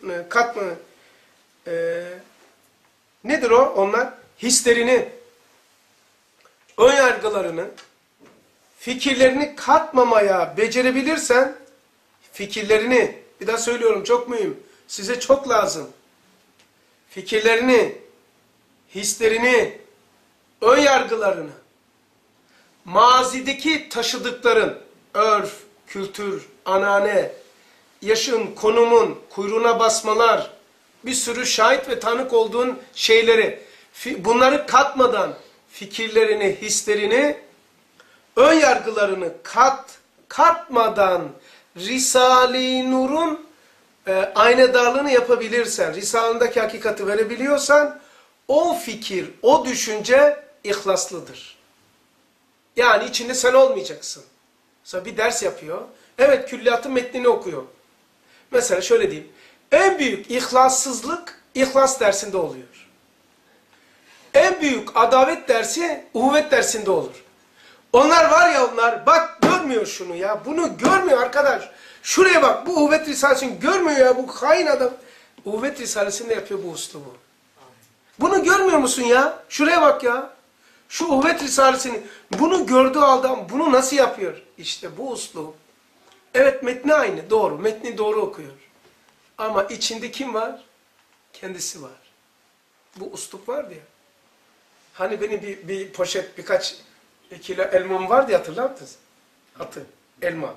Nedir o? Onlar hislerini, önyargılarını, fikirlerini katmamaya becerebilirsen, fikirlerini, bir daha söylüyorum çok mühim, size çok lazım. Fikirlerini, hislerini, önyargılarını, mazideki taşıdıkların, örf, kültür, anane, yaşın, konumun, kuyruğuna basmalar, bir sürü şahit ve tanık olduğun şeyleri, bunları katmadan fikirlerini, hislerini, ön yargılarını katmadan Risale-i Nur'un aynadarlığını yapabilirsen, Risale'ndeki hakikati verebiliyorsan, o fikir, o düşünce ihlaslıdır. Yani içinde sen olmayacaksın. Mesela bir ders yapıyor. Evet, külliyatın metnini okuyor. Mesela şöyle diyeyim. En büyük ihlassızlık, ihlas dersinde oluyor. En büyük adavet dersi, uhuvvet dersinde olur. Onlar var ya onlar, bak görmüyor şunu ya. Bunu görmüyor arkadaş. Şuraya bak, bu uhuvvet risalesini görmüyor ya, bu hain adam. Uhuvvet risalesinde yapıyor bu uslubu. Bunu görmüyor musun ya? Şuraya bak ya. Şu uhuvvet risalesini, bunu gördüğü adam bunu nasıl yapıyor? İşte bu uslub. Evet, metni aynı, doğru. Metni doğru okuyor. Ama içinde kim var? Kendisi var. Bu uslub vardı ya. Hani benim bir poşet, birkaç kilo elmam vardı ya, hatırlar mısınız? Elma.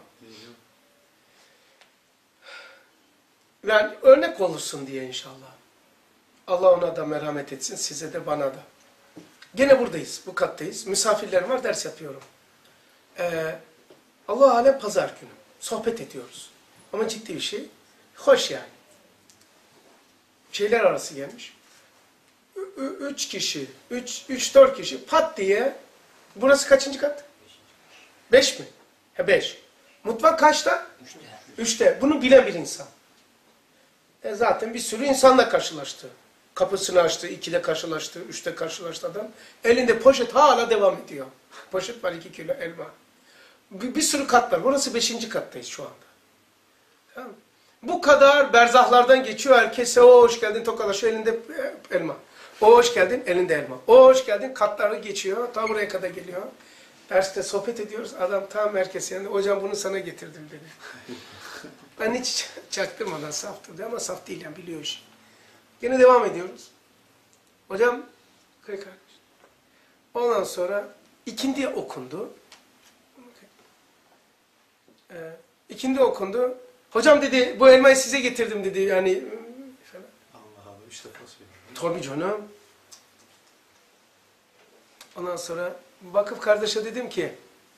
Yani örnek olursun diye inşallah. Allah ona da merhamet etsin, size de bana da. Gene buradayız, bu kattayız. Misafirlerim var, ders yapıyorum. Allah alem pazar günü. Sohbet ediyoruz. Ama ciddi bir şey. Hoş yani. Şeyler arası gelmiş. 3 kişi, 3-4 kişi pat diye, burası kaçıncı kat? 5 mi? 5. Mutfak kaçta? 3'te. Bunu bilen bir insan. Zaten bir sürü insanla karşılaştı. Kapısını açtı, 2'de karşılaştı, 3'te karşılaştı adam. Elinde poşet hala devam ediyor. Poşet var, 2 kilo elma. Bir sürü kat var. Burası 5. kattayız şu anda. Tamam. Bu kadar berzahlardan geçiyor. Herkese o hoş geldin tokalaşıyor, elinde elma. O hoş geldin, elinde elma. O hoş geldin, katları geçiyor. Tam buraya kadar geliyor. Derste sohbet ediyoruz. Adam tam merkez yanında. Hocam bunu sana getirdim dedi. Ben hiç çaktırmadan saftır diyor ama saf değil yani, biliyor işi. Yine devam ediyoruz. Hocam, Ondan sonra ikindi okundu. İkindi okundu. Hocam dedi bu elmayı size getirdim dedi. Yani falan. Allah Allah 3 defa söylüyorum. Tabii canım. Ondan sonra vakıf kardeşe dedim ki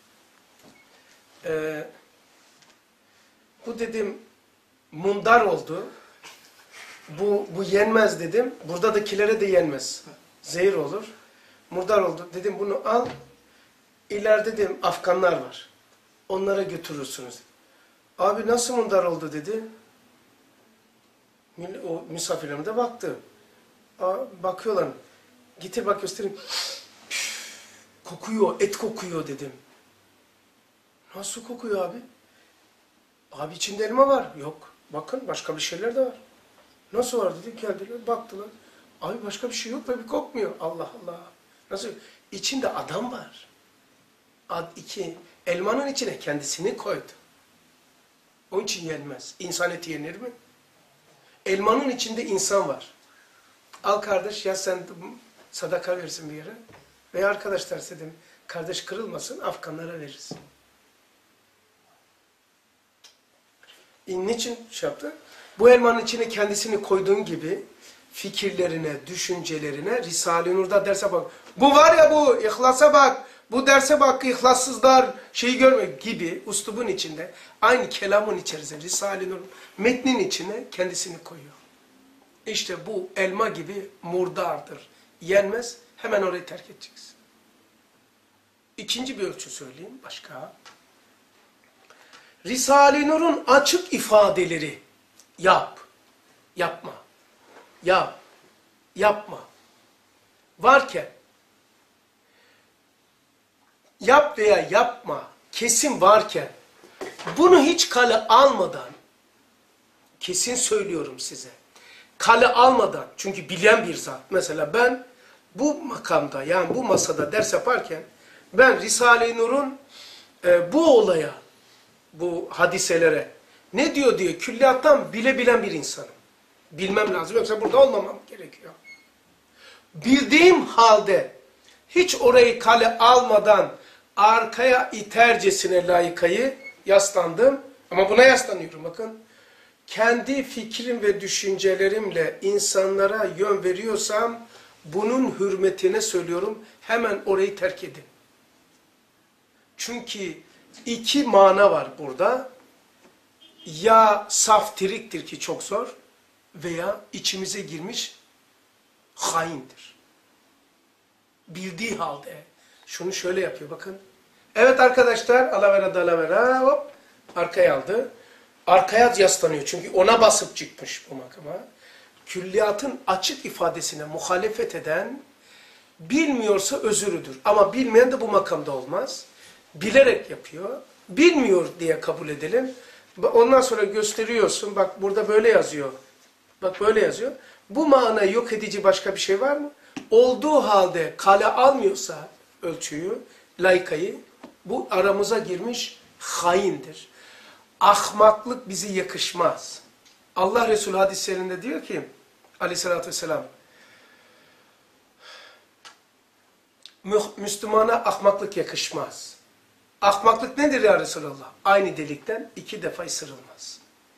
bu dedim mundar oldu. Bu yenmez dedim. Buradakilere de yenmez. Zehir olur. Murdar oldu. Dedim bunu al. İleride dedim Afganlar var. Onlara götürürsünüz. Abi nasıl mundar oldu dedi. O misafirlerime de baktı. Bakıyorlar. Getir bak göstereyim. Kokuyor, et kokuyor dedim. Nasıl kokuyor abi? Abi içinde elma var. Yok. Bakın başka bir şeyler de var. Nasıl var dedim. Geldiler, baktılar. Abi başka bir şey yok ve bir kokmuyor. Allah Allah. Nasıl? İçinde adam var. Elmanın içine kendisini koydu. Onun için yenmez. İnsan eti yenir mi? Elmanın içinde insan var. Al kardeş ya sen sadaka versin bir yere. Veya arkadaşlar dedim kardeş kırılmasın Afganlara veririz. Niçin şey yaptı? Bu elmanın içine kendisini koyduğun gibi fikirlerine, düşüncelerine Risale-i Nur'da derse bak. Bu var ya bu, ihlasa bak. Bu derse bak, ihlassızlar şeyi görme gibi üslubun içinde aynı kelamın içerisinde Risale-i Nur metnin içine kendisini koyuyor. İşte bu elma gibi murdardır. Yenmez, hemen orayı terk edeceksin. İkinci bir ölçü söyleyeyim başka. Risale-i Nur'un açık ifadeleri yap, yapma, yap, yapma varken yap veya yapma kesin varken bunu hiç kale almadan kesin söylüyorum size kale almadan çünkü bilen bir zat mesela ben bu makamda yani bu masada ders yaparken ben Risale-i Nur'un bu olaya bu hadiselere ne diyor diye külliyattan bilen bir insanım. Bilmem lazım yoksa burada olmamam gerekiyor. Bildiğim halde hiç orayı kale almadan arkaya itercesine layıkayı yaslandım. Ama buna yaslanıyorum bakın. Kendi fikrim ve düşüncelerimle insanlara yön veriyorsam bunun hürmetine söylüyorum hemen orayı terk edin. Çünkü iki mana var burada. Ya saftiriktir ki çok zor veya içimize girmiş haindir. Bildiği halde şunu şöyle yapıyor bakın. Evet arkadaşlar alavera dalavera hop arkaya aldı. Arkaya yaslanıyor çünkü ona basıp çıkmış bu makama. Külliyatın açık ifadesine muhalefet eden bilmiyorsa özürüdür. Ama bilmeyen de bu makamda olmaz. Bilerek yapıyor. Bilmiyor diye kabul edelim. Ondan sonra gösteriyorsun. Bak burada böyle yazıyor. Bak böyle yazıyor. Bu manayı yok edici başka bir şey var mı? Olduğu halde kale almıyorsa ölçüyü, layıkayı bu aramıza girmiş haindir. Ahmaklık bize yakışmaz. Allah Resulü hadislerinde diyor ki aleyhissalatü vesselam Müslümana ahmaklık yakışmaz. Ahmaklık nedir ya Resulallah? Aynı delikten iki defa ısırılmaz.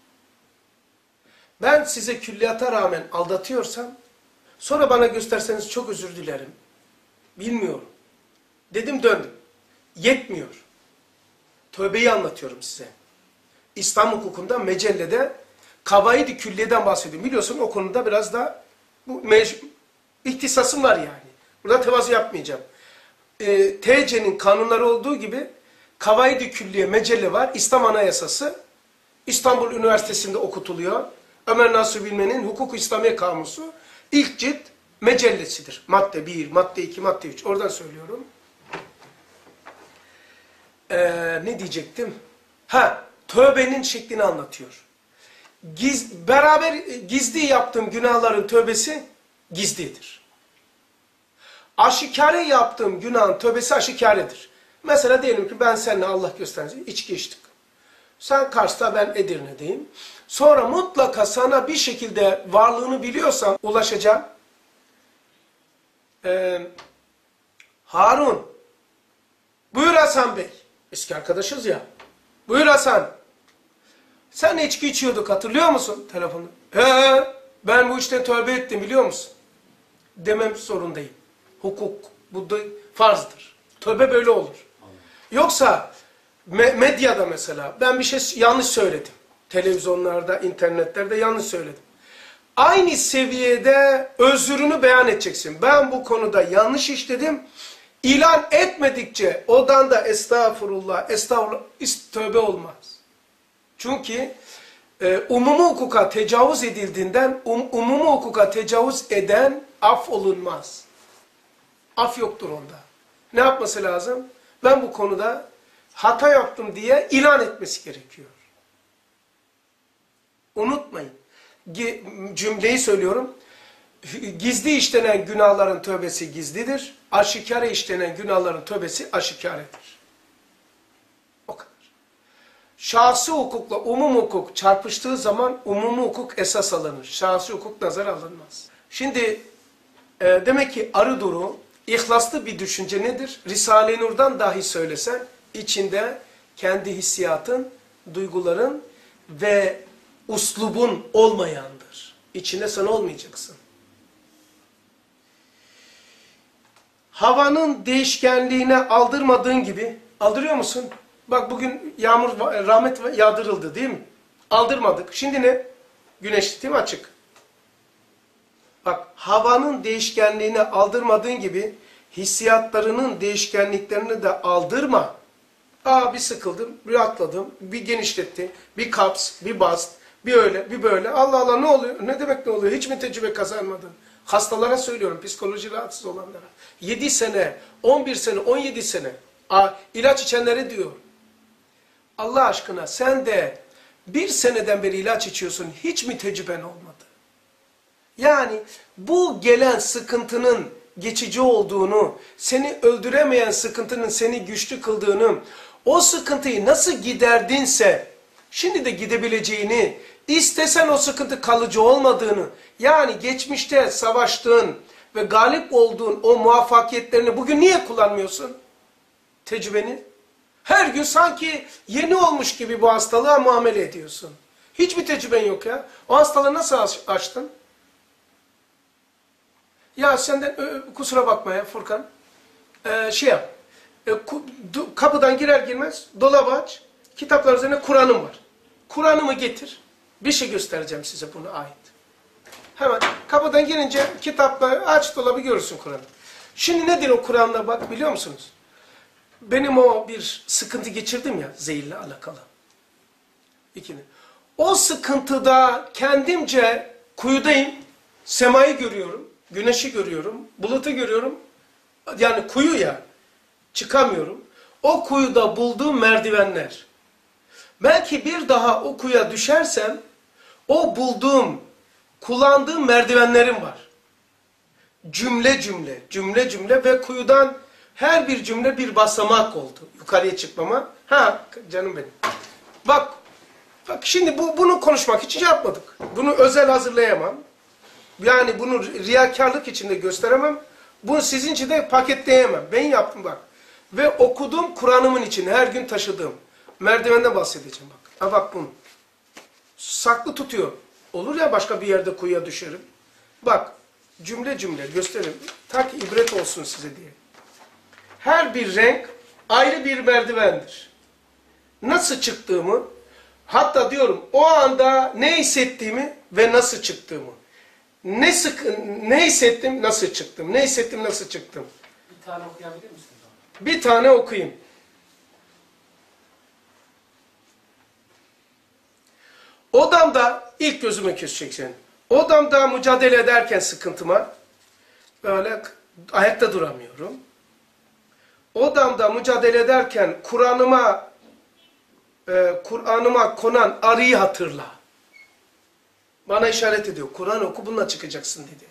Ben size külliyata rağmen aldatıyorsam, sonra bana gösterseniz çok özür dilerim. Bilmiyorum. Dedim döndüm. Yetmiyor. Tövbeyi anlatıyorum size. İslam hukukunda mecellede kavaid-i külliyeden bahsediyorum. Biliyorsun o konuda biraz da bu ihtisasım var yani. Burada tevazu yapmayacağım. TC'nin kanunları olduğu gibi Kavaid-i Külliye mecelle var. İslam Anayasası. İstanbul Üniversitesi'nde okutuluyor. Ömer Nasuh Bilmen'in Hukuk-u İslamiye Kamusu ilk cilt mecellesidir. Madde 1, madde 2, madde 3. Oradan söylüyorum. Ne diyecektim? Tövbenin şeklini anlatıyor. Gizli yaptığım günahların tövbesi gizlidir. Aşikare yaptığım günahın tövbesi aşikaredir. Mesela diyelim ki ben seninle Allah göstersin içki içtik. Sen Kars'ta ben Edirne'deyim. Sonra mutlaka sana bir şekilde varlığını biliyorsam ulaşacağım. Harun. Buyur Hasan Bey. Eski arkadaşız ya. Buyur Hasan. Sen içki içiyorduk hatırlıyor musun telefonu? Ben bu işten tövbe ettim biliyor musun? Demem zorundayım. Hukuk bu da farzdır. Tövbe böyle olur. Yoksa medyada mesela ben bir şey yanlış söyledim. Televizyonlarda, internetlerde yanlış söyledim. Aynı seviyede özrünü beyan edeceksin. Ben bu konuda yanlış işledim. İlan etmedikçe odan da estağfurullah, tövbe olmaz. Çünkü umumi hukuka tecavüz edildiğinden umumi hukuka tecavüz eden af olunmaz. Af yoktur onda. Ne yapması lazım? Ben bu konuda hata yaptım diye ilan etmesi gerekiyor. Unutmayın. Cümleyi söylüyorum. Gizli işlenen günahların tövbesi gizlidir. Aşikare işlenen günahların tövbesi aşikaredir. O kadar. Şahsi hukukla umum hukuk çarpıştığı zaman umum hukuk esas alınır. Şahsi hukuk nazar alınmaz. Şimdi demek ki arı duru, ihlaslı bir düşünce nedir? Risale-i Nur'dan dahi söylesen içinde kendi hissiyatın, duyguların ve uslubun olmayandır. İçinde sen olmayacaksın. Havanın değişkenliğine aldırmadığın gibi, aldırıyor musun? Bak bugün yağmur, rahmet yağdırıldı değil mi? Aldırmadık. Şimdi ne? Güneş değil mi açık? Bak havanın değişkenliğine aldırmadığın gibi hissiyatlarının değişkenliklerini de aldırma. Bir sıkıldım, bir atladım, bir genişletti, bir kaps, bir bast, bir öyle, bir böyle. Allah Allah ne oluyor? Ne demek ne oluyor? Hiç mi tecrübe kazanmadın? Hastalara söylüyorum, psikoloji rahatsız olanlara. 7 sene, 11 sene, 17 sene ilaç içenlere diyor. Allah aşkına sen de 1 seneden beri ilaç içiyorsun, hiç mi tecrüben olmadı? Yani bu gelen sıkıntının geçici olduğunu, seni öldüremeyen sıkıntının seni güçlü kıldığını, o sıkıntıyı nasıl giderdinse, şimdi de gidebileceğini, istesen o sıkıntı kalıcı olmadığını, yani geçmişte savaştığın ve galip olduğun o muvaffakiyetlerini bugün niye kullanmıyorsun? Tecrübeni. Her gün sanki yeni olmuş gibi bu hastalığa muamele ediyorsun. Hiçbir tecrüben yok ya. O hastalığı nasıl açtın? Ya senden kusura bakma ya Furkan. Yap. Kapıdan girer girmez dolabı aç. Kitaplar üzerine Kur'an'ım var. Kur'an'ımı getir. Bir şey göstereceğim size buna ait. Hemen kapıdan girince kitapla aç dolabı görürsün Kur'an'ı. Şimdi nedir o Kur'an'la bak biliyor musunuz? Benim o bir sıkıntı geçirdim ya zehirle alakalı. O sıkıntıda kendimce kuyudayım. Semayı görüyorum. Güneşi görüyorum. Bulutu görüyorum. Yani kuyu ya. Çıkamıyorum. O kuyuda bulduğum merdivenler. Belki bir daha o kuyuya düşersem o bulduğum, kullandığım merdivenlerim var. Cümle cümle ve kuyudan her bir cümle bir basamak oldu. Yukarıya çıkmama. Canım benim. Bak şimdi bunu konuşmak için yapmadık. Bunu özel hazırlayamam. Yani bunu riyakarlık içinde gösteremem. Bunu sizin için de paketleyemem. Ben yaptım bak. Ve okuduğum Kur'an'ımın içine her gün taşıdığım merdivenden bahsedeceğim bak. Bak bunu. Saklı tutuyor. Olur ya başka bir yerde kuyuya düşerim. Bak cümle göstereyim. Ta ki ibret olsun size diye. Her bir renk ayrı bir merdivendir. Nasıl çıktığımı, hatta diyorum o anda ne hissettiğimi ve nasıl çıktığımı. Ne hissettim, nasıl çıktım. Ne hissettim, nasıl çıktım. Bir tane okuyabilir misiniz? Bir tane okuyayım. Odamda, ilk gözüme keseceksin. Odamda mücadele ederken sıkıntıma, böyle ayakta duramıyorum. Odamda mücadele ederken Kur'an'ıma konan arıyı hatırla. Bana işaret ediyor. Kur'an oku bununla çıkacaksın dedi.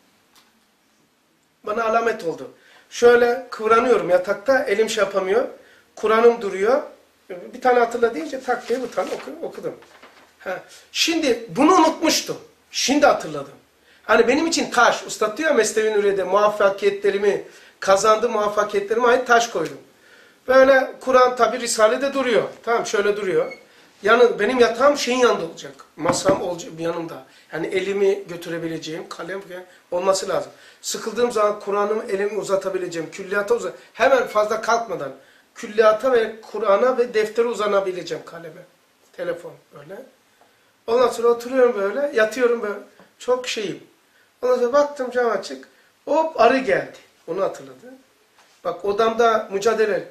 Bana alamet oldu. Şöyle kıvranıyorum yatakta, elim şey yapamıyor. Kur'an'ım duruyor. Bir tane hatırla deyince tak diye bir tane okudum. Şimdi bunu unutmuştum. Şimdi hatırladım. Hani benim için taş, Üstad diyor Mesnevi Nuriye'de muvaffakiyetlerimi kazandı muvaffakiyetlerime ait taş koydum. Böyle Kur'an tabi Risale'de duruyor. Tamam şöyle duruyor. Benim yatağım şeyin yanında olacak. Masam olacak yanımda. Yani elimi götürebileceğim kalem olması lazım. Sıkıldığım zaman Kur'an'ımı elimi uzatabileceğim. Külliyata hemen fazla kalkmadan külliyata ve Kur'an'a ve deftere uzanabileceğim kaleme. Telefon böyle. Ondan sonra oturuyorum böyle, yatıyorum böyle. Çok şeyim. Ondan sonra baktım cam açık. Hop arı geldi. Onu hatırladı. Bak odamda mücadele.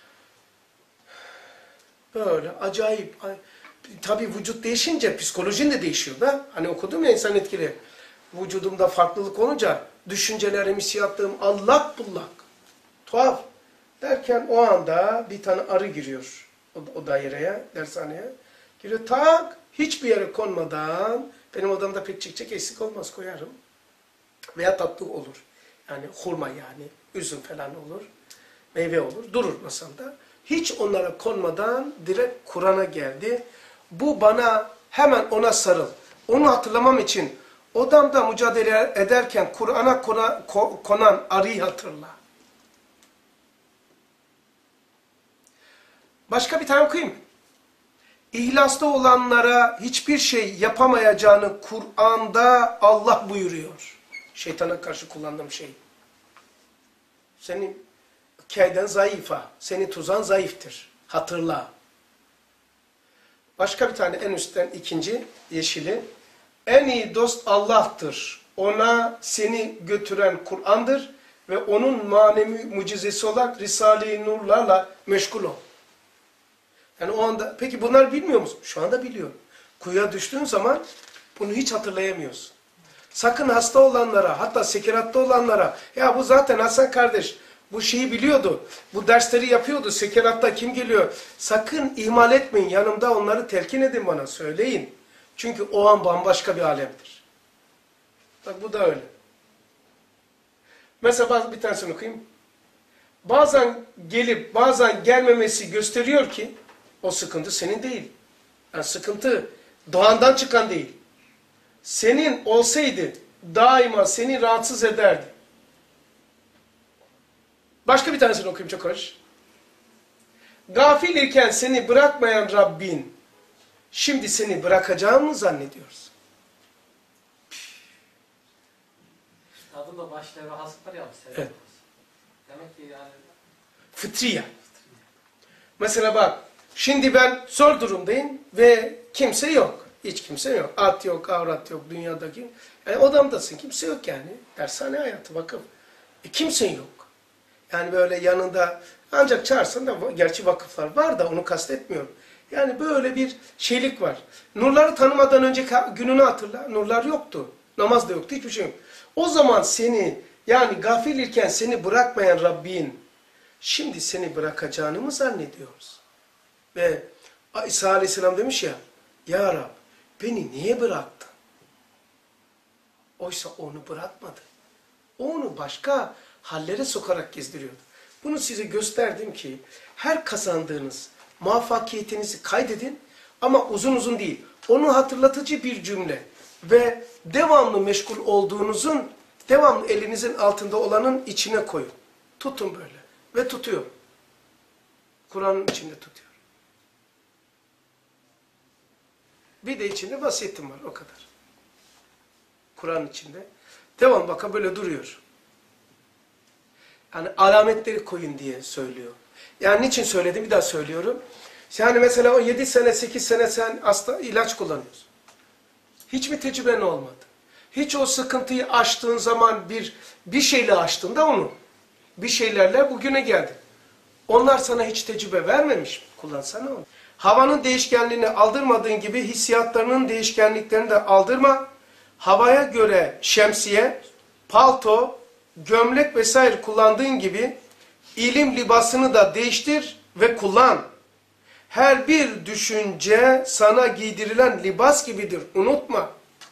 Böyle acayip. Tabii vücut değişince psikolojin de değişiyor da. Hani okudum ya insan etkili. Vücudumda farklılık olunca düşüncelerim, hissiyatlarım allak bullak. Tuhaf. Derken o anda bir tane arı giriyor o daireye, dershaneye. Giriyor tak hiçbir yere konmadan benim odamda pek çiçek eksik olmaz koyarım. Veya tatlı olur. Yani hurma yani üzüm falan olur. Meyve olur. Durur masamda. Hiç onlara konmadan direkt Kur'an'a geldi. Bu bana hemen ona sarıl. Onu hatırlamam için odamda mücadele ederken Kur'an'a konan arıyı hatırla. Başka bir tane okuyayım. İhlaslı olanlara hiçbir şey yapamayacağını Kur'an'da Allah buyuruyor. Şeytana karşı kullandığım şey. Senin keyden zayıfa, seni tuzan zayıftır. Hatırla. Başka bir tane en üstten ikinci yeşili. En iyi dost Allah'tır. Ona seni götüren Kur'an'dır ve onun manevi mucizesi olan Risale-i Nurlarla meşgul ol. Yani o anda, peki bunlar bilmiyor musun? Şu anda biliyorum. Kuyuya düştüğün zaman bunu hiç hatırlayamıyorsun. Sakın hasta olanlara, hatta sekeratta olanlara, ya bu zaten Hasan kardeş, bu şeyi biliyordu, bu dersleri yapıyordu, sekeratta kim geliyor? Sakın ihmal etmeyin, yanımda onları telkin edin bana, söyleyin. Çünkü o an bambaşka bir alemdir. Bak bu da öyle. Mesela bir tanesini okuyayım. Bazen gelip bazen gelmemesi gösteriyor ki, o sıkıntı senin değil. Yani sıkıntı doğandan çıkan değil. Senin olsaydı daima seni rahatsız ederdi. Başka bir tanesini okuyayım çok hoş. Gafil iken seni bırakmayan Rabbin şimdi seni bırakacağını mı zannediyorsun? Adında başlığı ve hasıklar yapmış. Evet. Demek ki yani Fıtriye. Mesela bak, şimdi ben zor durumdayım ve kimse yok. Hiç kimse yok. At yok, avrat yok dünyadaki. Yani odamdasın, kimse yok yani. Dershane hayatı, vakıf. Kimse yok. Yani böyle yanında, ancak çağırsan da, gerçi vakıflar var da onu kastetmiyorum. Yani böyle bir şeylik var. Nurları tanımadan önceki gününü hatırla. Nurlar yoktu. Namaz da yoktu, hiçbir şey yok. O zaman seni, yani gafil iken seni bırakmayan Rabbin, şimdi seni bırakacağını mı zannediyoruz? Ve İsa Aleyhisselam demiş ya, Ya Rab, beni niye bıraktın? Oysa onu bırakmadı. Onu başka hallere sokarak gezdiriyordu. Bunu size gösterdim ki, her kazandığınız muvaffakiyetinizi kaydedin ama uzun uzun değil. Onu hatırlatıcı bir cümle ve devamlı meşgul olduğunuzun, devamlı elinizin altında olanın içine koyun. Tutun böyle ve tutuyor. Kur'an'ın içinde tutuyor. Bir de içinde vasiyetim var, o kadar. Kur'an içinde. Devam baka böyle duruyor. Yani alametleri koyun diye söylüyor. Yani niçin söyledim, bir daha söylüyorum. Yani mesela o 7 sene, 8 sene sen hasta ilaç kullanıyorsun. Hiç mi tecrüben olmadı? Hiç o sıkıntıyı aştığın zaman bir şeyle aştın da onu. Bir şeylerle bugüne geldin. Onlar sana hiç tecrübe vermemiş mi? Kullansana onu. Havanın değişkenliğini aldırmadığın gibi hissiyatlarının değişkenliklerini de aldırma. Havaya göre şemsiye, palto, gömlek vesaire kullandığın gibi ilim libasını da değiştir ve kullan. Her bir düşünce sana giydirilen libas gibidir. Unutma.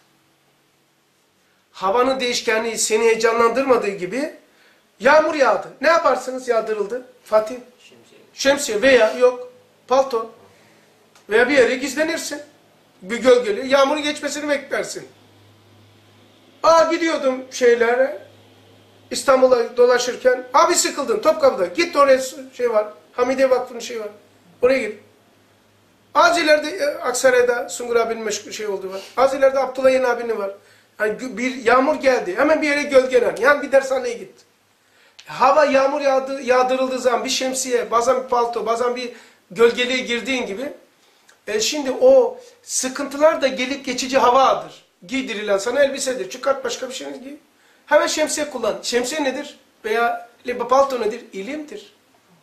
Havanın değişkenliği seni heyecanlandırmadığı gibi yağmur yağdı. Ne yaparsınız? Yağdırıldı. Fatih. Şemsiye veya yok palto. Veya bir yere gizlenirsin. Bir gölgeli. Yağmurun geçmesini beklersin. Gidiyordum şeylere. İstanbul'a dolaşırken abi sıkıldın Topkapı'da. Git oraya şey var. Hamidiye Vakfı'nın şey var. Oraya git. Az ileride Aksaray'da Sungur abinin meşgul şey olduğu var. Az ileride Abdullah Yeni abinin var. Yani bir yağmur geldi. Hemen bir yere gölgelen. Yani bir dershaneye git. Hava yağmur yağdırıldığı zaman bir şemsiye, bazen bir palto, bazen bir gölgeliğe girdiğin gibi. Şimdi o sıkıntılar da gelip geçici havadır. Giydirilen sana elbisedir. Çıkart başka bir şey giy. Hemen şemsiye kullan. Şemsiye nedir? Veya palto nedir? İlimdir.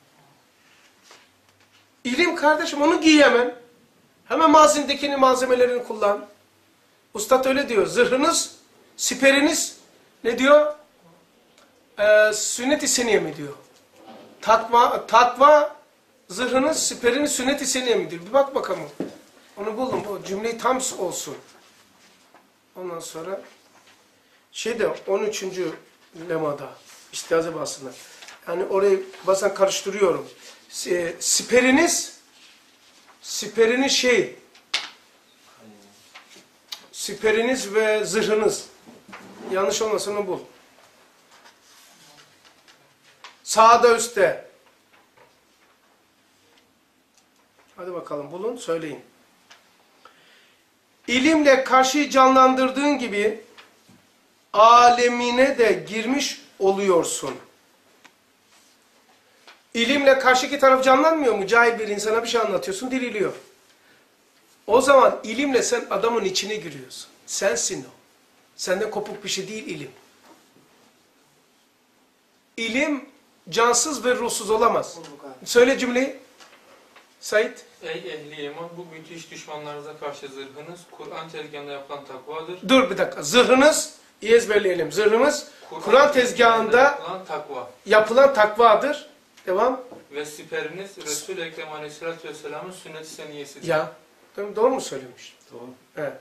İlim kardeşim, onu giy hemen. Hemen mazindekini, malzemelerini kullan. Ustad öyle diyor. Zırhınız, siperiniz ne diyor? Sünnet-i seniye mi diyor? Takva zırhınız, siperiniz sünnet-i seniye mi diyor? Bir bak bakalım. Onu buldum. O cümleyi tam olsun. Ondan sonra şeyde 13. lemada İstiaze bahsinde. Yani orayı bazen karıştırıyorum. Siperiniz siperiniz ve zırhınız. Yanlış olmasın onu bul. Sağda üstte. Hadi bakalım bulun, söyleyin. İlimle karşıyı canlandırdığın gibi alemine de girmiş oluyorsun. İlimle karşıki taraf canlanmıyor mu? Cahil bir insana bir şey anlatıyorsun, diriliyor. O zaman ilimle sen adamın içine giriyorsun. Sensin o. Senden kopuk bir şey değil ilim. İlim cansız ve ruhsuz olamaz. Söyle cümleyi. Said. Ey ehli iman, bu müthiş düşmanlarınıza karşı zırhınız, Kur'an tezgahında yapılan takvadır. Dur bir dakika. Zırhınız, iyi ezberleyelim. Zırhımız, Kur'an tezgahında yapılan takvadır. Devam. Ve siperiniz, Resul-i Ekrem Aleyhisselatü Vesselam'ın sünnet-i seniyesidir. Ya, doğru mu söylemiş? Doğru. Evet.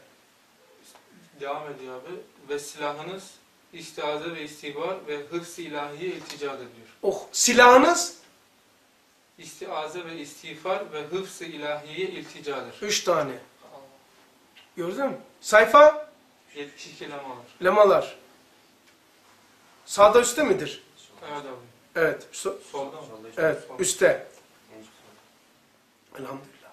Devam ediyor abi. Ve silahınız, istiaze ve istihbar ve hıfz-ı ilahiye ilticadır diyor. Oh, silahınız? İstiaze ve istiğfar ve hıfz-ı ilahiye ilticadır. 3 tane. Gördün mü? Sayfa? 72 lemalar. Lemalar. Sağda üstte midir? Evet abi. Evet. Solda mı? Evet. Üstte. Elhamdülillah.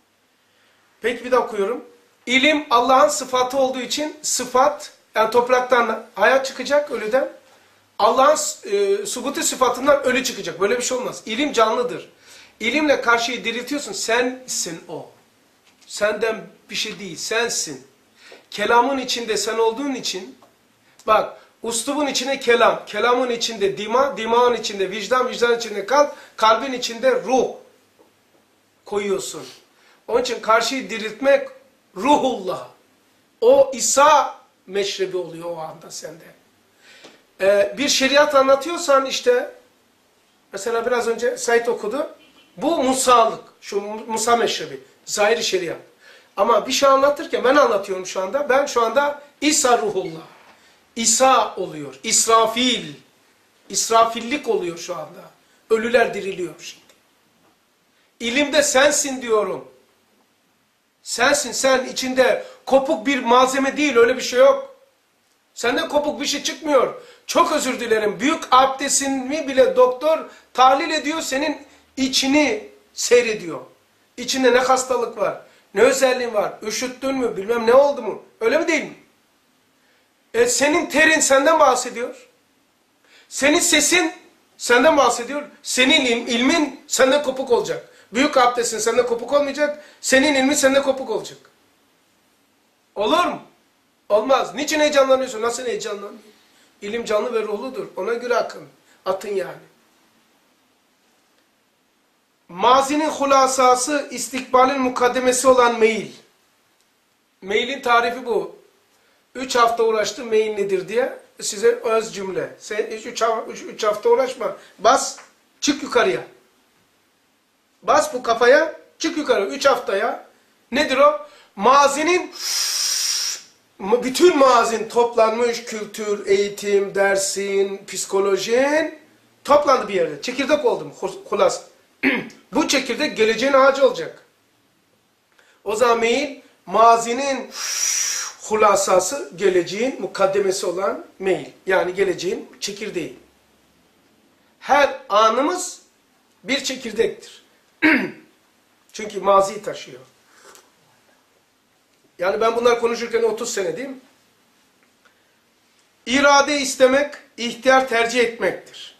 Peki bir daha okuyorum. İlim Allah'ın sıfatı olduğu için sıfat, yani topraktan hayat çıkacak ölüden. Allah'ın subutu sıfatından ölü çıkacak. Böyle bir şey olmaz. İlim canlıdır. İlimle karşıyı diriltiyorsun. Sensin o. Senden bir şey değil. Sensin. Kelamın içinde sen olduğun için, bak, uslubun içine kelam, kelamın içinde dima, dimağın içinde vicdan, vicdanın içinde kalp, kalbin içinde ruh koyuyorsun. Onun için karşıyı diriltmek ruhullah. O İsa meşrebi oluyor o anda sende. Bir şeriat anlatıyorsan işte, mesela biraz önce Said okudu, bu Musa'lık, şu Musa meşrebi, zahiri şeriat. Ama bir şey anlatırken ben anlatıyorum şu anda, ben şu anda İsa ruhullah. İsa oluyor, İsrafil, İsrafillik oluyor şu anda. Ölüler diriliyor şimdi. İlimde sensin diyorum. Sensin, sen içinde kopuk bir malzeme değil, öyle bir şey yok. Senden kopuk bir şey çıkmıyor. Çok özür dilerim. Büyük abdestini bile doktor tahlil ediyor, senin içini seyrediyor. İçinde ne hastalık var, ne özelliğin var, üşüttün mü, bilmem ne oldu mu, öyle mi değil mi? Senin terin senden bahsediyor. Senin sesin senden bahsediyor. Senin ilmin senden kopuk olacak. Büyük abdestin senden kopuk olmayacak. Senin ilmin senden kopuk olacak. Olur mu? Olmaz. Niçin heyecanlanıyorsun? Nasıl heyecanlanıyorsun? İlim canlı ve ruhludur. Ona göre akın. Atın yani. Mazinin hulasası, istikbalin mukaddemesi olan meyil. Meylin tarifi bu. 3 hafta uğraştım meyil nedir diye. Size öz cümle. Sen 3 hafta uğraşma. Bas, çık yukarıya. Bas bu kafaya, çık yukarı. 3 haftaya. Nedir o? Mazinin bütün mazin toplanmış, kültür, eğitim, dersin, psikolojin toplandı bir yerde. Çekirdek oldu mu? Hulas. Bu çekirdek geleceğin ağacı olacak. O zaman meyil mazinin hulasası geleceğin mukaddemesi olan mail. Yani geleceğin çekirdeği. Her anımız bir çekirdektir. Çünkü maziyi taşıyor. Yani ben bunlar konuşurken 30 sene değil mi? İrade istemek, ihtiyar tercih etmektir.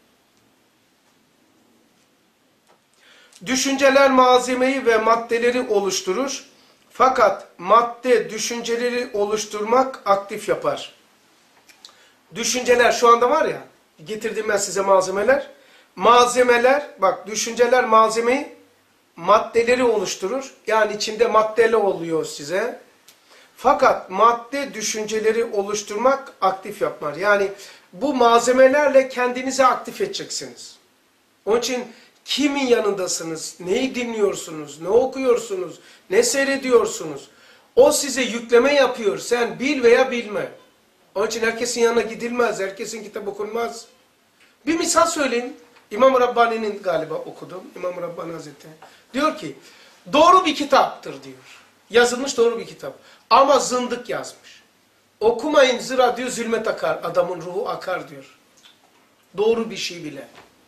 Düşünceler malzemeyi ve maddeleri oluşturur. Fakat madde düşünceleri oluşturmak aktif yapar. Düşünceler şu anda var ya, getirdim ben size malzemeler. Malzemeler, bak düşünceler malzemeyi, maddeleri oluşturur. Yani içinde maddeli oluyor size. Fakat madde düşünceleri oluşturmak aktif yapar. Yani bu malzemelerle kendinizi aktif edeceksiniz. Onun için kimin yanındasınız, neyi dinliyorsunuz, ne okuyorsunuz, ne seyrediyorsunuz? O size yükleme yapıyor. Sen bil veya bilme. Onun için herkesin yanına gidilmez, herkesin kitap okunmaz. Bir misal söyleyeyim. İmam Rabbani'nin galiba okudum. İmam Rabbani Hazretleri. Diyor ki, doğru bir kitaptır diyor. Yazılmış doğru bir kitap. Ama zındık yazmış. Okumayın zira diyor zulmet akar. Adamın ruhu akar diyor. Doğru bir şey bile.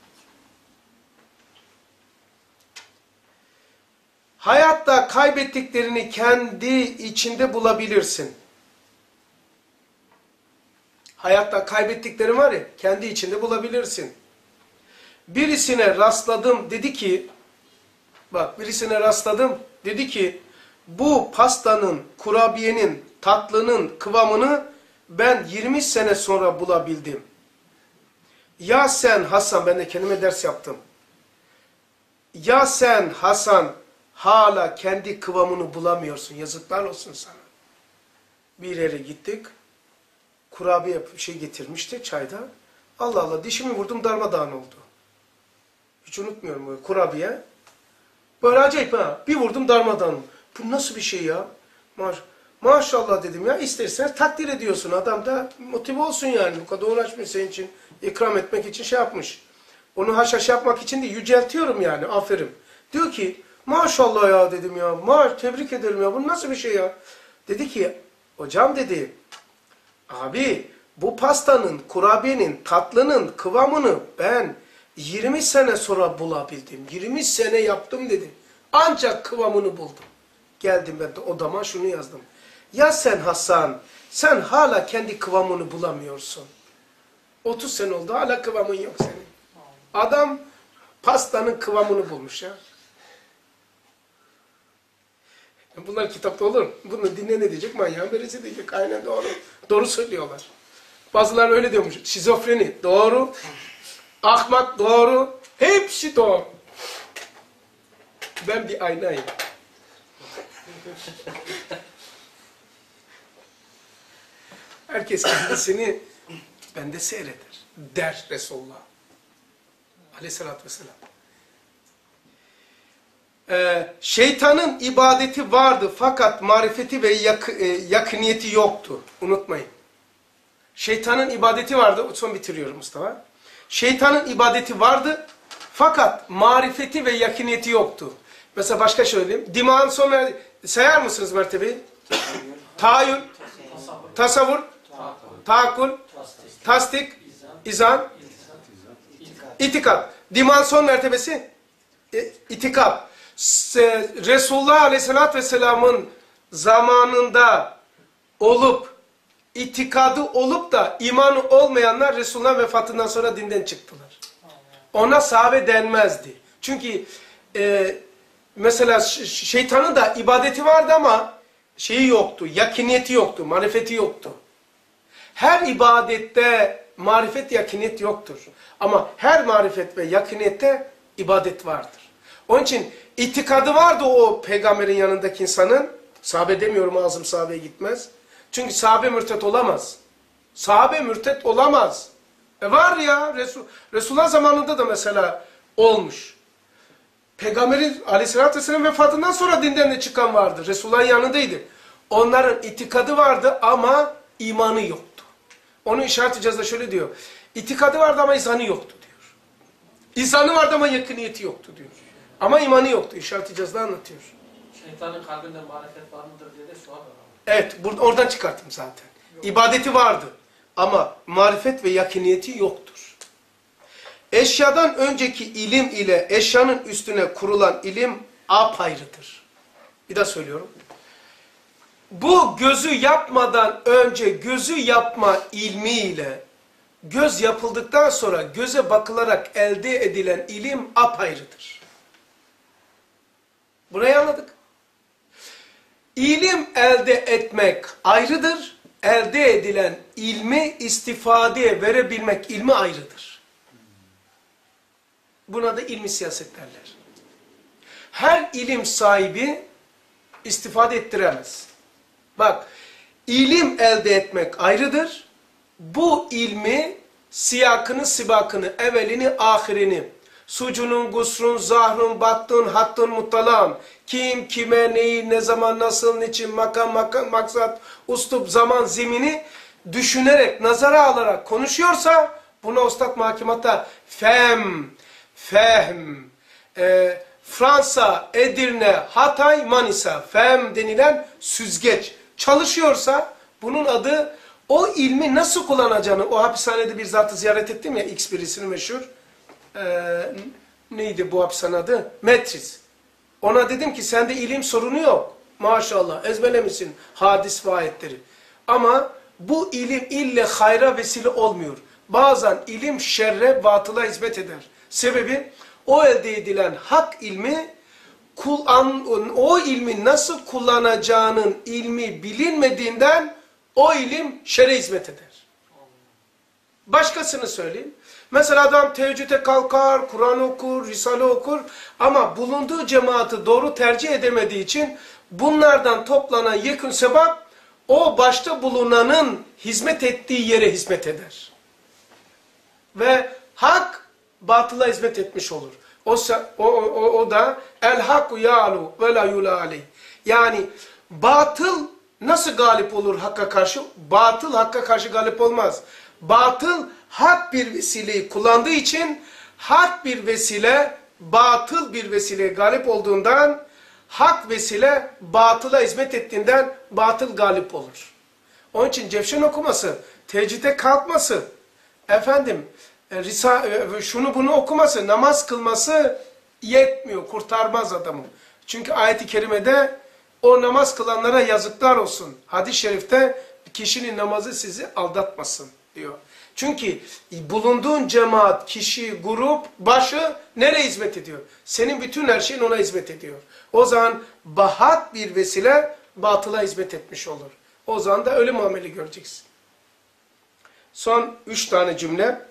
Hayatta kaybettiklerini kendi içinde bulabilirsin. Hayatta kaybettiklerin var ya, kendi içinde bulabilirsin. Birisine rastladım dedi ki, bak birisine rastladım dedi ki, bu pastanın, kurabiyenin, tatlının kıvamını ben 20 sene sonra bulabildim. Ya sen Hasan, ben de kendime ders yaptım. Ya sen Hasan hala kendi kıvamını bulamıyorsun, yazıklar olsun sana. Bir yere gittik, kurabiye şey getirmişti çayda. Allah Allah dişimi vurdum darmadağın oldu. Hiç unutmuyorum böyle kurabiye. Böyle acayip ha. Bir vurdum darmadağın. Bu nasıl bir şey ya? Maşallah dedim ya. İstersen takdir ediyorsun. Adam da motive olsun yani. Bu kadar uğraşmış senin için. İkram etmek için şey yapmış. Onu haşhaş yapmak için de yüceltiyorum yani. Aferin. Diyor ki maşallah ya dedim ya. Tebrik ederim ya. Bu nasıl bir şey ya? Dedi ki hocam dedi. Abi bu pastanın, kurabiyenin, tatlının kıvamını ben 20 sene sonra bulabildim. 20 sene yaptım dedi. Ancak kıvamını buldum. Geldim ben de odama şunu yazdım. Ya sen Hasan, sen hala kendi kıvamını bulamıyorsun. 30 sene oldu hala kıvamın yok senin. Adam pastanın kıvamını bulmuş ya. Bunlar kitapta olur mu? Bunu dinle ne diyecek? Manyağın birisi diyecek. Aynen doğru. Doğru söylüyorlar. Bazıları öyle diyormuş. Şizofreni doğru. Ahmak doğru. Hepsi doğru. Ben bir aynayım. Herkes kendisini bende seyreder. Der Resulullah. Aleyhissalatü vesselam. Şeytanın ibadeti vardı fakat marifeti ve yakıniyeti yoktu. Unutmayın. Şeytanın ibadeti vardı. Son bitiriyorum Mustafa. Şeytanın ibadeti vardı fakat marifeti ve yakıniyeti yoktu. Mesela başka söyleyeyim. Dimağın sonra sayar mısınız mertebeyi? Tahayyül, tasavvur, taakkul, tasdik, izan, itikat. Dimağın son mertebesi itikat. Resulullah Aleyhisselatü Vesselam'ın zamanında olup, itikadı olup da imanı olmayanlar Resulullah'ın vefatından sonra dinden çıktılar. Ona sahabe denmezdi. Çünkü mesela şeytanın da ibadeti vardı ama şeyi yoktu, yakiniyeti yoktu, marifeti yoktu. Her ibadette marifet, yakiniyet yoktur. Ama her marifet ve yakiniyette ibadet vardır. Onun için itikadı vardı o peygamberin yanındaki insanın. Sahabe demiyorum, ağzım sahabeye gitmez. Çünkü sahabe mürtet olamaz. Sahabe mürtet olamaz. Var ya Resulullah zamanında da mesela olmuş. Peygamberin Aleyhisselatü Vesselam vefatından sonra dinden de çıkan vardı. Resulullah'ın yanındaydı. Onların itikadı vardı ama imanı yoktu. Onu işaret edeceğiz de şöyle diyor. İtikadı vardı ama izanı yoktu diyor. İzanı vardı ama yakıniyeti yoktu diyor. Ama imanı yoktu. İşaret edeceğiz de anlatıyor. Şeytanın kalbinde marifet var mıdır diye de sual var. Evet, oradan çıkarttım zaten. İbadeti vardı. Ama marifet ve yakiniyeti yoktur. Eşyadan önceki ilim ile eşyanın üstüne kurulan ilim apayrıdır. Bir daha söylüyorum. Bu gözü yapmadan önce gözü yapma ilmiyle göz yapıldıktan sonra göze bakılarak elde edilen ilim apayrıdır. Burayı anladık. İlim elde etmek ayrıdır. Elde edilen ilmi istifadeye verebilmek ilmi ayrıdır. Buna da ilmi siyaset derler. Her ilim sahibi istifade ettiremez. Bak, ilim elde etmek ayrıdır. Bu ilmi, siyakını, sibakını, evvelini, ahirini, sucunun, gusrun, zahrun, battun, hattun, muttalam, kim, kime, neyi, ne zaman, nasıl, niçin, makam, maksat, ustup, zaman, zimini düşünerek, nazara alarak konuşuyorsa, buna Ustad Mahkimat'ta fehm, Fransa, Edirne, Hatay, Manisa, fehm denilen süzgeç çalışıyorsa, bunun adı o ilmi nasıl kullanacağını, o hapishanede bir zatı ziyaret ettim ya, X birisini meşhur, neydi bu hapishane adı? Metris. Ona dedim ki sende ilim sorunu yok. Maşallah ezberlemişsin hadis ve ayetleri. Ama bu ilim ille hayra vesile olmuyor. Bazen ilim şerre, batıla hizmet eder. Sebebi o elde edilen hak ilmi, o ilmi nasıl kullanacağının ilmi bilinmediğinden o ilim şerre hizmet eder. Başkasını söyleyeyim. Mesela adam teheccüde kalkar, Kur'an okur, Risale okur ama bulunduğu cemaati doğru tercih edemediği için bunlardan toplanan yekün sebap o başta bulunanın hizmet ettiği yere hizmet eder. Ve hak batıla hizmet etmiş olur. O da el hakku ya'lu ve la yula aleyh. Yani batıl nasıl galip olur hakka karşı? Batıl hakka karşı galip olmaz. Batıl hak bir vesileyi kullandığı için hak bir vesile batıl bir vesileye galip olduğundan hak vesile batıla hizmet ettiğinden batıl galip olur. Onun için Cevşen okuması, teheccüde kalkması, şunu bunu okuması, namaz kılması yetmiyor, kurtarmaz adamı. Çünkü ayet-i kerimede o namaz kılanlara yazıklar olsun. Hadis-i şerifte kişinin namazı sizi aldatmasın diyor. Çünkü bulunduğun cemaat, kişi, grup, başı nereye hizmet ediyor? Senin bütün her şeyin ona hizmet ediyor. O zaman bahat bir vesile batıla hizmet etmiş olur. O zaman da öyle muamele göreceksin. Son 3 tane cümle.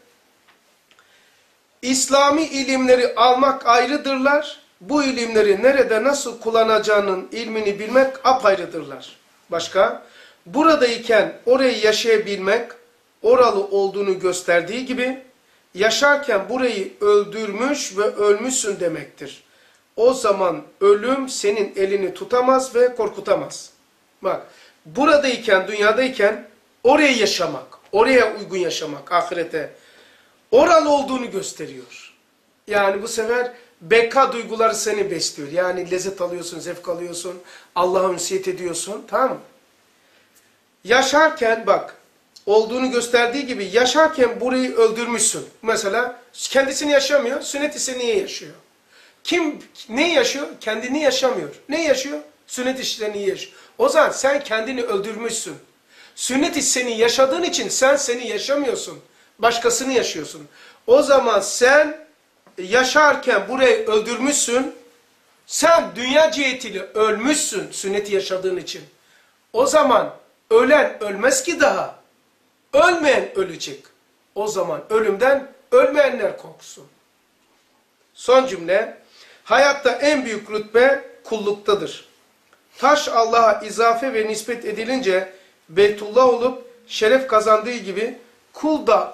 İslami ilimleri almak ayrıdırlar. Bu ilimleri nerede nasıl kullanacağının ilmini bilmek apayrıdırlar. Başka? Buradayken orayı yaşayabilmek, oralı olduğunu gösterdiği gibi, yaşarken burayı öldürmüş ve ölmüşsün demektir. O zaman ölüm senin elini tutamaz ve korkutamaz. Bak, buradayken, dünyadayken orayı yaşamak, oraya uygun yaşamak, ahirete, oralı olduğunu gösteriyor. Yani bu sefer beka duyguları seni besliyor. Yani lezzet alıyorsun, zevk alıyorsun, Allah'a ünsiyet ediyorsun, tamam mı? Yaşarken bak, olduğunu gösterdiği gibi yaşarken burayı öldürmüşsün. Mesela kendisini yaşamıyor, sünnet ise niye yaşıyor? Kim ne yaşıyor? Kendini yaşamıyor. Ne yaşıyor? Sünnet işlerini yaşıyor. O zaman sen kendini öldürmüşsün. Sünnet seni yaşadığın için sen seni yaşamıyorsun. Başkasını yaşıyorsun. O zaman sen yaşarken burayı öldürmüşsün. Sen dünya cihetiyle ölmüşsün sünneti yaşadığın için. O zaman ölen ölmez ki daha. Ölmeyen ölecek. O zaman ölümden ölmeyenler korksun. Son cümle. Hayatta en büyük rütbe kulluktadır. Taş Allah'a izafe ve nispet edilince Beytullah olup şeref kazandığı gibi kul da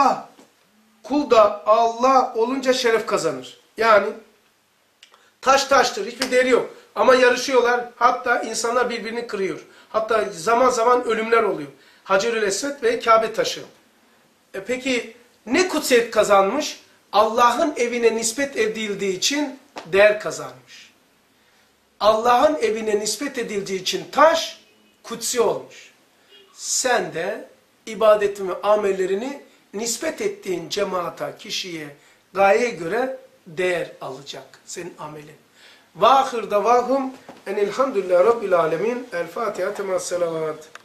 Allah olunca şeref kazanır. Yani taş taştır, hiçbir değeri yok. Ama yarışıyorlar, hatta insanlar birbirini kırıyor. Hatta zaman zaman ölümler oluyor. Hacerül Esved ve Kabe taşı. Peki ne kutsiyet kazanmış? Allah'ın evine nispet edildiği için değer kazanmış. Allah'ın evine nispet edildiği için taş kutsi olmuş. Sen de ibadetini, amellerini nispet ettiğin cemaata, kişiye, gayeye göre değer alacak senin amelin. Ve ahir davahum enilhamdülillahi rabbil alemin. El Fatiha temas salavat.